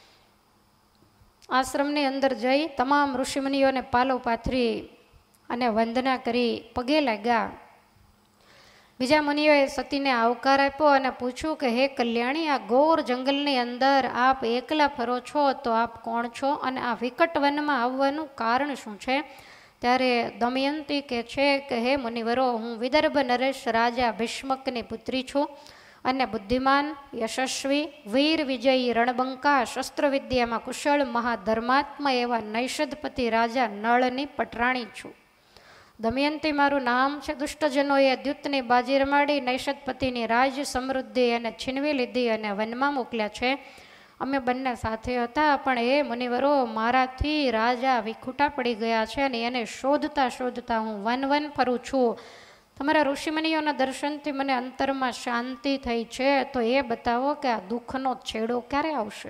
આશ્રમની અંદર જઈ તમામ ઋષિમુનિઓને પાલો પાથરી અને વંદના કરી પગે લાગ્યા. બીજા મુનિઓએ સતીને આવકાર આપ્યો અને પૂછ્યું કે હે કલ્યાણી, આ ઘોર જંગલની અંદર આપ એકલા ફરો છો તો આપ કોણ છો અને આ વિકટ વનમાં આવવાનું કારણ શું છે? ત્યારે દમયંતી કહે છે કે હે મુનિવરો, હું વિદર્ભ નરેશ રાજા ભીષ્મકની પુત્રી છું અને બુદ્ધિમાન, યશસ્વી, વીર વિજયી, રણબંકા, શસ્ત્રવિદ્યામાં કુશળ, મહાધર્માત્મા એવા નૈષદપતિ રાજા નળની પટરાણી છું. દમયંતી મારું નામ છે. દુષ્ટજનોએ દ્યુતની બાજી રમાડી નૈષદપતિની રાજ સમૃદ્ધિ એને છીનવી લીધી અને વનમાં મોકલ્યા છે. અમે બંને સાથે હતા પણ એ મુનિવરો મારાથી રાજા વિખૂટા પડી ગયા છે અને એને શોધતા શોધતા હું વન વન ફરું છું. તમારા ઋષિમુનિઓના દર્શનથી મને અંતરમાં શાંતિ થઈ છે, તો એ બતાવો કે આ દુઃખનો છેડો ક્યારે આવશે?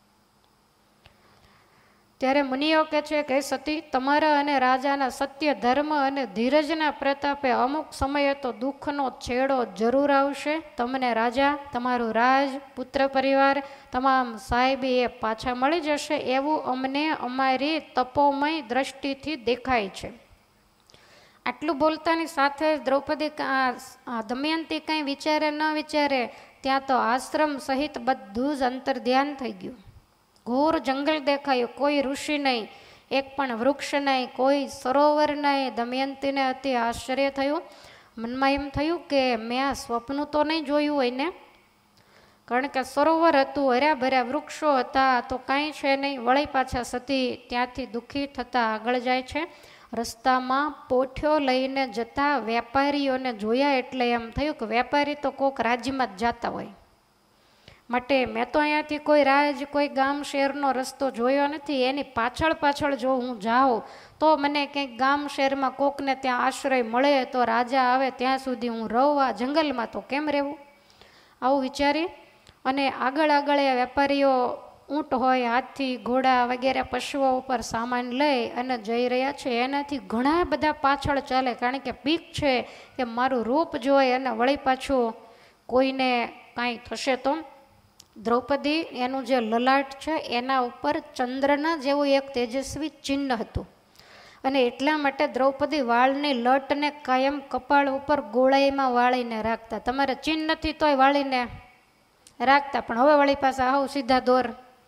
ત્યારે મુનિઓ કહે છે કે સતી, તમારા અને રાજાના સત્ય, ધર્મ અને ધીરજના પ્રતાપે અમુક સમયે તો દુઃખનો છેડો જરૂર આવશે. તમને રાજા, તમારું રાજ, પુત્ર પરિવાર, તમામ સાહેબી એ પાછા મળી જશે એવું અમને અમારી તપોમય દ્રષ્ટિથી દેખાય છે. આટલું બોલતાની સાથે દ્રૌપદી દમયંતી કંઈ વિચારે ન વિચારે ત્યાં તો આશ્રમ સહિત બધું જ અંતર ધ્યાન થઈ ગયું. ઘોર જંગલ દેખાયું, કોઈ ઋષિ નહીં, એક પણ વૃક્ષ નહીં, કોઈ સરોવર નહીં. દમયંતીને અતિ આશ્ચર્ય થયું. મનમાં એમ થયું કે મેં આ સ્વપ્ન તો નહીં જોયું હોય ને, કારણ કે સરોવર હતું, હર્યા ભર્યા વૃક્ષો હતા, તો કાંઈ છે નહીં. વળી પાછા સતી ત્યાંથી દુઃખી થતા આગળ જાય છે. રસ્તામાં પોઠ્યો લઈને જતા વેપારીઓને જોયા એટલે એમ થયું કે વેપારી તો કોક રાજ્યમાં જ જતા હોય, માટે મેં તો અહીંયાથી કોઈ રાજ, કોઈ ગામ, શહેરનો રસ્તો જોયો નથી. એની પાછળ પાછળ જો હું જાઉં તો મને કંઈક ગામ શહેરમાં કોકને ત્યાં આશ્રય મળે, તો રાજા આવે ત્યાં સુધી હું રહું. આ જંગલમાં તો કેમ રહેવું? આવું વિચારી અને આગળ આગળ એ વેપારીઓ ઊંટ હોય, હાથી, ઘોડા વગેરે પશુઓ ઉપર સામાન લઈ અને જઈ રહ્યા છે. એનાથી ઘણા બધા પાછળ ચાલે, કારણ કે બીક છે કે મારું રૂપ જોઈ અને વળી પાછું કોઈને કાંઈ થશે તો. દ્રૌપદી એનું જે લલાટ છે એના ઉપર ચંદ્રના જેવું એક તેજસ્વી ચિહ્ન હતું અને એટલા માટે દ્રૌપદી વાળની લટને કાયમ કપાળ ઉપર ગોળાઈમાં વાળીને રાખતા. તમારે ચિહ્ન નથી તોય વાળીને રાખતા, પણ હવે વળી પાછા આવું સીધા દોર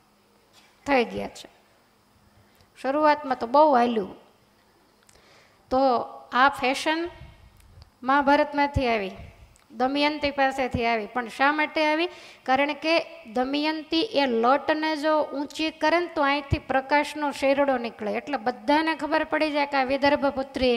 થઈ ગયા છે. શરૂઆતમાં તો બહુ હાલ્યું. તો આ ફેશન મહાભારતમાંથી આવી, દમયંતી પાસેથી આવી. પણ શા માટે આવી? કારણ કે દમયંતી એ લટને જો ઊંચી કરે ને તો અહીંથી પ્રકાશનો શેરડો નીકળે, એટલે બધાને ખબર પડી જાય કે આ વિદર્ભ પુત્રી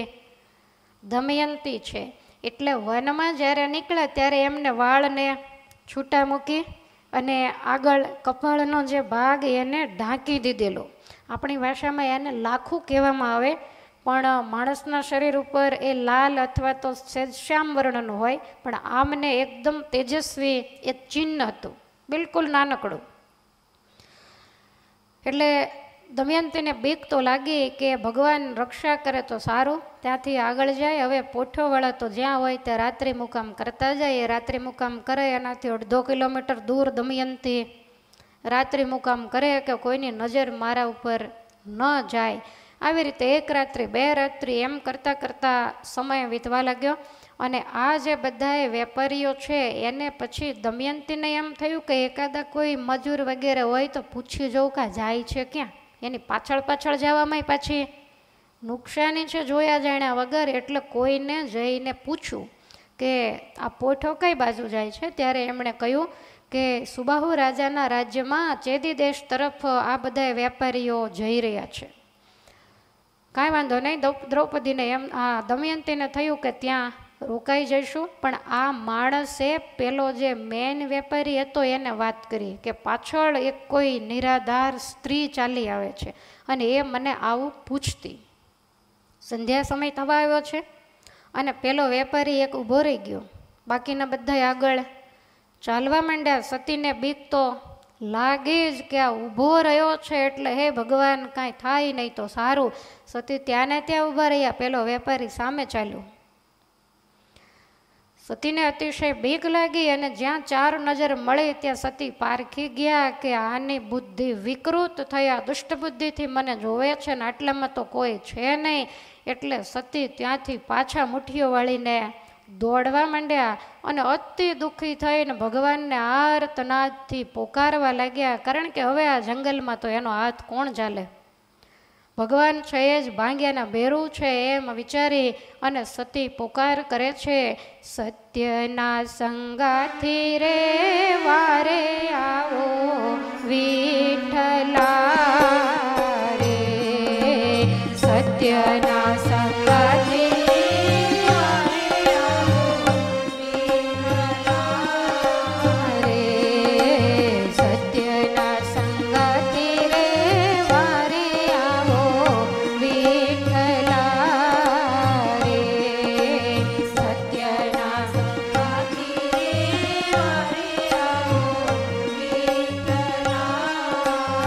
દમયંતી છે. એટલે વનમાં જ્યારે નીકળે ત્યારે એમને વાળને છૂટા મૂકી અને આગળ કપાળનો જે ભાગ એને ઢાંકી દીધેલો. આપણી ભાષામાં એને લાખું કહેવામાં આવે, પણ માણસના શરીર ઉપર એ લાલ અથવા તો શ્યામ વર્ણનું હોય, પણ આમને એકદમ તેજસ્વી એ ચિહ્ન હતું, બિલકુલ નાનકડું. એટલે દમયંતીને બીક તો લાગી કે ભગવાન રક્ષા કરે તો સારું. ત્યાંથી આગળ જાય. હવે પોઠોવાળા તો જ્યાં હોય ત્યાં રાત્રિ મુકામ કરતા જાય. એ રાત્રિ મુકામ કરે, એનાથી અડધો કિલોમીટર દૂર દમયંતી રાત્રિ મુકામ કરે કે કોઈની નજર મારા ઉપર ન જાય. આવી રીતે એક રાત્રિ, બે રાત્રિ એમ કરતાં કરતાં સમય વીતવા લાગ્યો અને આ જે બધાએ વેપારીઓ છે એને પછી દમયંતીને એમ થયું કે એકાદા કોઈ મજૂર વગેરે હોય તો પૂછી જોઉં કે જાય છે ક્યાં. એની પાછળ પાછળ જવામાં પાછી નુકસાની છે જોયા જાણ્યા વગર. એટલે કોઈને જઈને પૂછ્યું કે આ પોઠો કઈ બાજુ જાય છે. ત્યારે એમણે કહ્યું કે સુબાહુ રાજાના રાજ્યમાં ચેદી દેશ તરફ આ બધા વેપારીઓ જઈ રહ્યા છે. કાંઈ વાંધો નહીં. દ્રૌપદીને એમ આ દમયંતીને થયું કે ત્યાં રોકાઈ જઈશું. પણ આ માણસે પેલો જે મેન વેપારી હતો એને વાત કરી કે પાછળ એક કોઈ નિરાધાર સ્ત્રી ચાલી આવે છે અને એ મને આવું પૂછતી. સંધ્યા સમય થવા આવ્યો છે અને પેલો વેપારી એક ઊભો રહી ગયો. બાકીના બધા આગળ ચાલવા માંડ્યા. સતીને બીક તો લાગી જ કે આ ઊભો રહ્યો છે એટલે હે ભગવાન કાંઈ થાય નહીં તો સારું. સતી ત્યાં ને ત્યાં ઊભા રહ્યા. પેલો વેપારી સામે ચાલ્યો. સતીને અતિશય બીક લાગી અને જ્યાં ચાર નજર મળી ત્યાં સતી પારખી ગયા કે આની બુદ્ધિ વિકૃત થયા, દુષ્ટ બુદ્ધિથી મને જોવે છે ને આટલામાં તો કોઈ છે નહીં. એટલે સતી ત્યાંથી પાછા મુઠ્ઠીઓ વાળીને દોડવા માંડ્યા અને અતિ દુઃખી થઈને ભગવાનને આર્તનાદથી પોકારવા લાગ્યા. કારણ કે હવે આ જંગલમાં તો એનો હાથ કોણ ચાલે. ભગવાન છે એ જ ભાંગ્યાના બેરું છે એમ વિચારી અને સતી પોકાર કરે છે. સત્યના સંગાથી રે વારે આવો વિઠ્ઠલા રે, સત્યના સંગાથી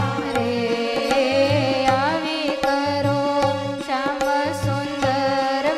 શ્યામ સુંદર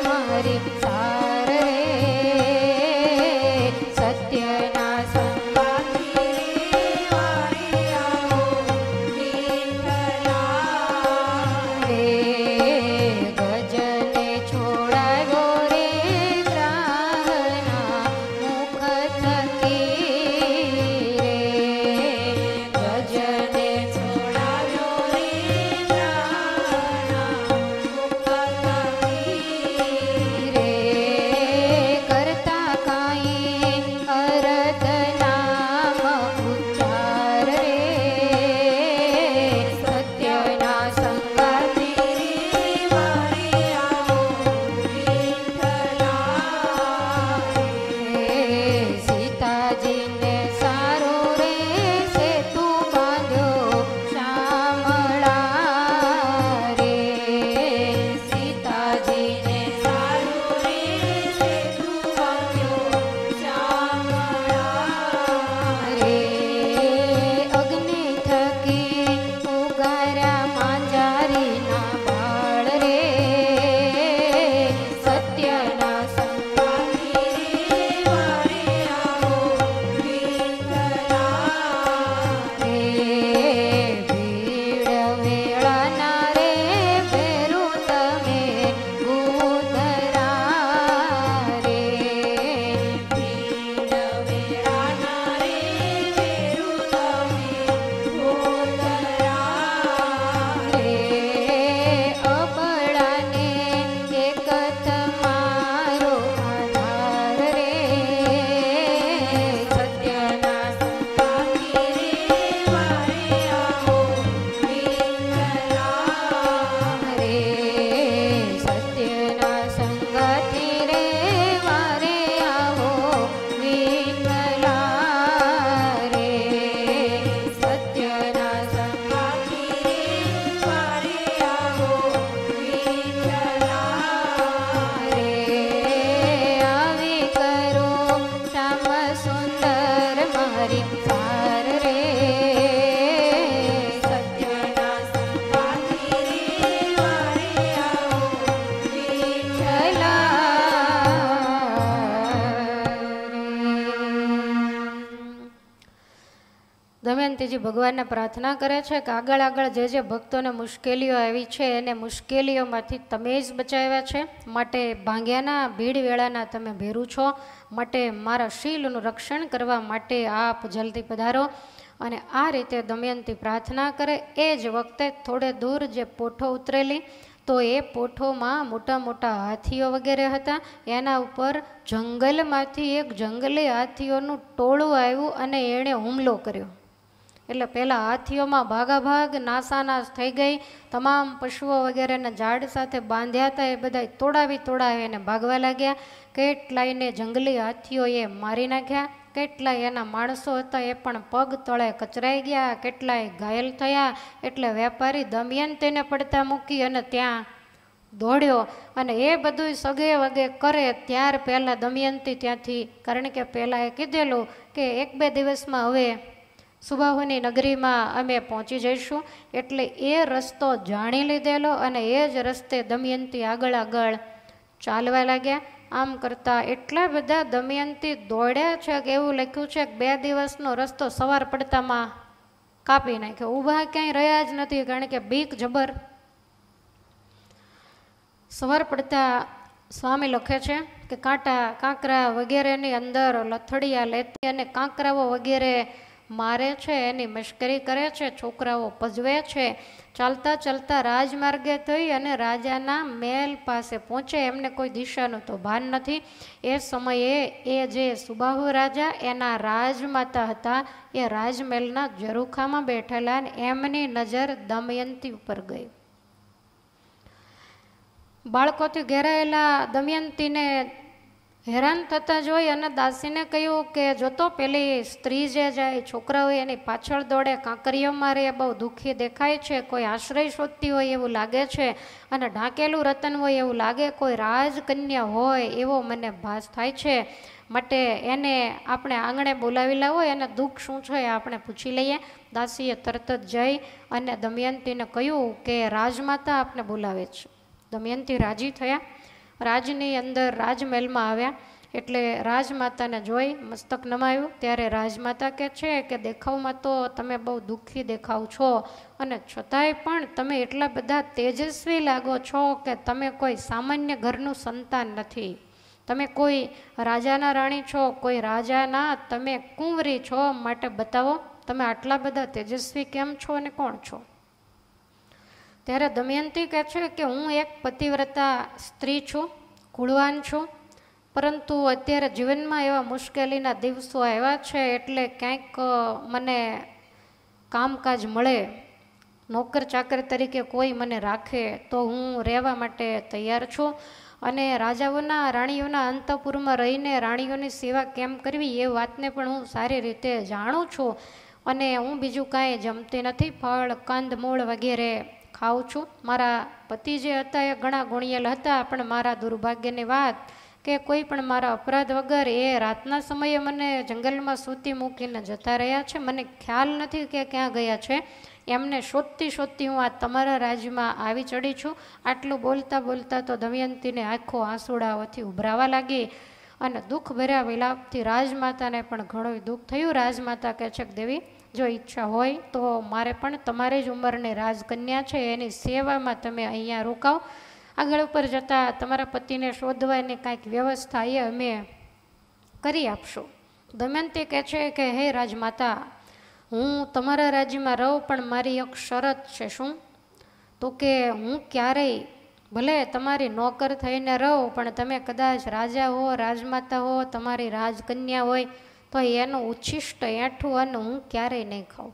દમયંતીજી ભગવાનને પ્રાર્થના કરે છે કે આગળ આગળ જે જે ભક્તોને મુશ્કેલીઓ આવી છે એને મુશ્કેલીઓમાંથી તમે જ બચાવ્યા છે, માટે ભાંગ્યાના ભીડ વેળાના તમે ભેરું છો, માટે મારા શીલનું રક્ષણ કરવા માટે આપ જલ્દી પધારો. અને આ રીતે દમયંતી પ્રાર્થના કરે. એ જ વખતે થોડે દૂર જે પોઠો ઉતરેલી, તો એ પોઠોમાં મોટા મોટા હાથીઓ વગેરે હતા. એના ઉપર જંગલમાંથી એક જંગલી હાથીઓનું ટોળું આવ્યું અને એણે હુમલો કર્યો. એટલે પહેલાં હાથીઓમાં ભાગાભાગ નાસાનાશ થઈ ગઈ. તમામ પશુઓ વગેરેને ઝાડ સાથે બાંધ્યા હતા એ બધા તોડાવી તોડાવી અને ભાગવા લાગ્યા. કેટલાયને જંગલી હાથીઓએ મારી નાખ્યા. કેટલાય એના માણસો હતા એ પણ પગ તળે કચરાઈ ગયા. કેટલાય ઘાયલ થયા. એટલે વેપારી દમયંતીને પડતા મૂકી અને ત્યાં દોડ્યો. અને એ બધું સગે વગે કરે ત્યાર પહેલાં દમયંતી ત્યાંથી, કારણ કે પહેલાં એ કીધેલું કે એક બે દિવસમાં હવે સુબાહુની નગરીમાં અમે પહોંચી જઈશું, એટલે એ રસ્તો જાણી લીધેલો અને એ જ રસ્તે દમયંતી આગળ આગળ ચાલવા લાગ્યા. આમ કરતાં એટલા બધા દમયંતી દોડ્યા છે કે એવું લખ્યું છે કે બે દિવસનો રસ્તો સવાર પડતામાં કાપી નાખ્યો. ઊભા ક્યાંય રહ્યા જ નથી, કારણ કે બીક જબર. સવાર પડતા સ્વામી લખે છે કે કાંટા કાંકરા વગેરેની અંદર લથડિયા લેતી અને કાંકરાઓ વગેરે મારે છે, એની મશ્કરી કરે છે, છોકરાઓ પજવે છે. ચાલતા ચાલતા રાજમાર્ગે થઈ અને રાજાના મહેલ પાસે પહોંચે. એમને કોઈ દિશાનું તો ભાન નથી. એ સમયે એ જે સુબાહુ રાજા એના રાજમાતા હતા એ રાજમહેલના ઝરૂખામાં બેઠેલા અને એમની નજર દમયંતી ઉપર ગઈ. બાળકોથી ઘેરાયેલા દમયંતીને હેરાન થતા જોઈ અને દાસીને કહ્યું કે જોતો પેલી સ્ત્રી જે જાય છોકરા હોય એની પાછળ દોડે, કાંકરીઓ મારે, બહુ દુઃખી દેખાય છે, કોઈ આશ્રય શોધતી હોય એવું લાગે છે અને ઢાંકેલું રતન હોય એવું લાગે, કોઈ રાજકન્યા હોય એવો મને ભાસ થાય છે, માટે એને આપણે આંગણે બોલાવી લાવો, એને દુઃખ શું છે આપણે પૂછી લઈએ. દાસીએ તરત જ જઈ અને દમયંતીને કહ્યું કે રાજમાતા આપને બોલાવે છે. દમયંતી રાજી થયા. રાજની અંદર રાજમહેલમાં આવ્યા એટલે રાજમાતાને જોઈ મસ્તક નમાયું. ત્યારે રાજમાતા કહે છે કે દેખાવમાં તો તમે બહુ દુઃખી દેખાવ છો અને છતાંય પણ તમે એટલા બધા તેજસ્વી લાગો છો કે તમે કોઈ સામાન્ય ઘરનું સંતાન નથી. તમે કોઈ રાજાના રાણી છો, કોઈ રાજાના તમે કુંવરી છો, માટે બતાવો તમે આટલા બધા તેજસ્વી કેમ છો અને કોણ છો? ત્યારે દમયંતી કહે છે કે હું એક પતિવ્રતા સ્ત્રી છું, કુળવાન છું, પરંતુ અત્યારે જીવનમાં એવા મુશ્કેલીના દિવસો આવ્યા છે એટલે ક્યાંક મને કામકાજ મળે, નોકર ચાકર તરીકે કોઈ મને રાખે તો હું રહેવા માટે તૈયાર છું. અને રાજાઓના રાણીઓના અંતઃપુરમાં રહીને રાણીઓની સેવા કેમ કરવી એ વાતને પણ હું સારી રીતે જાણું છું. અને હું બીજું કાંઈ જમતી નથી, ફળ કંદ મૂળ વગેરે ખાઉં છું. મારા પતિ જે હતા એ ઘણા ગુણિયેલ હતા, પણ મારા દુર્ભાગ્યની વાત કે કોઈ પણ મારા અપરાધ વગર એ રાતના સમયે મને જંગલમાં સૂતી મૂકીને જતા રહ્યા છે. મને ખ્યાલ નથી કે ક્યાં ગયા છે. એમને શોધતી શોધતી હું આ તમારા રાજ્યમાં આવી ચડી છું. આટલું બોલતા બોલતા તો દમયંતીને આંખો આંસુડાઓથી ઉભરાવા લાગી અને દુઃખ ભર્યા વિલાપથી રાજમાતાને પણ ઘણું દુઃખ થયું. રાજમાતા કહે છે કે દેવી, જો ઈચ્છા હોય તો મારે પણ તમારી જ ઉંમરની રાજકન્યા છે એની સેવામાં તમે અહીંયા રોકાવ. આગળ ઉપર જતાં તમારા પતિને શોધવાની કાંઈક વ્યવસ્થા એ અમે કરી આપશું. દમયંતી કહે છે કે હે રાજમાતા, હું તમારા રાજ્યમાં રહું પણ મારી એક શરત છે. શું? તો કે હું ક્યારેય ભલે તમારી નોકર થઈને રહું, પણ તમે કદાચ રાજા હો, રાજમાતા હો, તમારી રાજકન્યા હોય તો એનું ઉચ્છિષ્ટ એઠું અને હું ક્યારેય નહીં ખાઉં.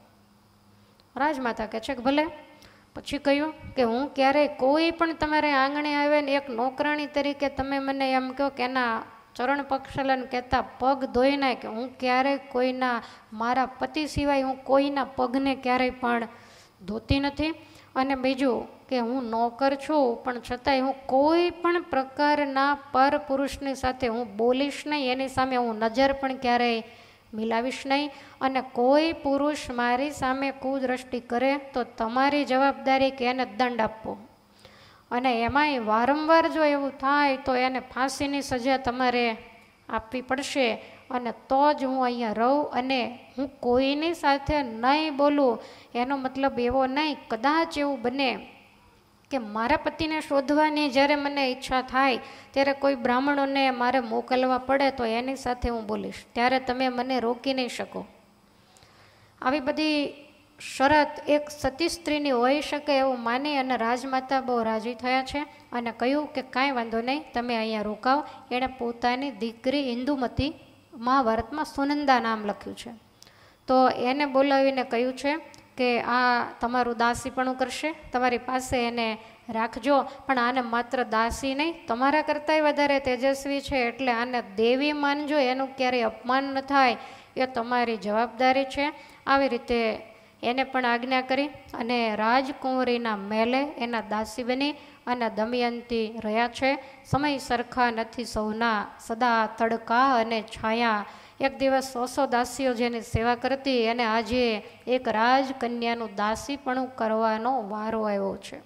રાજમાતા કહે છે કે ભલે. પછી કહ્યું કે હું ક્યારેય કોઈ પણ તમારે આંગણે આવે ને એક નોકરાણી તરીકે તમે મને એમ કહો કે એના ચરણ પક્ષલન કહેતા પગ ધોઈ નાય, કે હું ક્યારેય કોઈના, મારા પતિ સિવાય હું કોઈના પગને ક્યારેય પણ ધોતી નથી. અને બીજું કે હું નોકર છું પણ છતાંય હું કોઈ પણ પ્રકારના પર પુરુષની સાથે હું બોલીશ નહીં, એની સામે હું નજર પણ ક્યારેય મિલાવીશ નહીં. અને કોઈ પુરુષ મારી સામે કુદ્રષ્ટિ કરે તો તમારી જવાબદારી કે એને દંડ આપવો, અને એમાંય વારંવાર જો એવું થાય તો એને ફાંસીની સજા તમારે આપવી પડશે. અને તો જ હું અહીંયા રહું, અને હું કોઈની સાથે નહીં બોલું. એનો મતલબ એવો નહીં, કદાચ એવું બને કે મારા પતિને શોધવાની જ્યારે મને ઈચ્છા થાય ત્યારે કોઈ બ્રાહ્મણોને મારે મોકલવા પડે તો એની સાથે હું બોલીશ, ત્યારે તમે મને રોકી નહીં શકો. આવી બધી શરત એક સતી સ્ત્રીની હોઈ શકે એવું માની અને રાજમાતા બહુ રાજી થયા છે અને કહ્યું કે કાંઈ વાંધો નહીં, તમે અહીંયા રોકાવ. એણે પોતાની દીકરી ઇન્દુમતી, મહાભારતમાં સુનંદા નામ લખ્યું છે, તો એને બોલાવીને કહ્યું છે કે આ તમારું દાસીપણું કરશે, તમારી પાસે એને રાખજો, પણ આને માત્ર દાસી નહીં, તમારા કરતાંય વધારે તેજસ્વી છે, એટલે આને દેવી માનજો, એનું ક્યારેય અપમાન ન થાય એ તમારી જવાબદારી છે. આવી રીતે એને પણ આજ્ઞા કરી અને રાજકુંવરીના મહેલે એના દાસી બની અને દમયંતી રહ્યા છે. સમય સરખા નથી સૌના, સદા તડકા અને છાયા. એક દિવસ સો સો દાસીઓ જેની સેવા કરતી અને આજે એક રાજકન્યાનું દાસીપણું કરવાનો વારો આવ્યો છે.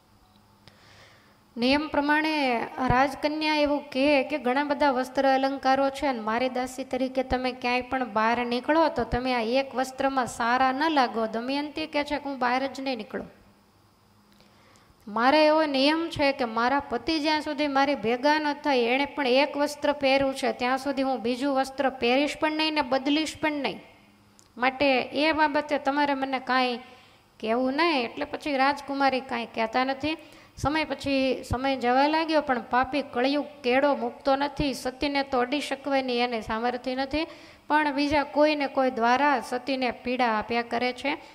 નિયમ પ્રમાણે રાજકન્યા એવું કહે કે ઘણા બધા વસ્ત્ર અલંકારો છે અને મારી દાસી તરીકે તમે ક્યાંય પણ બહાર નીકળો તો તમે આ એક વસ્ત્રમાં સારા ન લાગો. દમયંતી કહે છે કે હું બહાર જ નહીં નીકળું, મારે એવો નિયમ છે કે મારા પતિ જ્યાં સુધી મારી ભેગા ન થાય, એણે પણ એક વસ્ત્ર પહેર્યું છે ત્યાં સુધી હું બીજું વસ્ત્ર પહેરીશ પણ નહીં ને બદલીશ પણ નહીં, માટે એ બાબતે તમારે મને કાંઈ કહેવું નહીં. એટલે પછી રાજકુમારી કાંઈ કહેતા નથી. સમય પછી સમય જવા લાગ્યો પણ પાપી કળિયુગ કેળો મૂકતો નથી. સતીને તો અડી શકવાની એને સામર્થ્ય નથી, પણ બીજા કોઈને કોઈ દ્વારા સતીને પીડા આપ્યા કરે છે.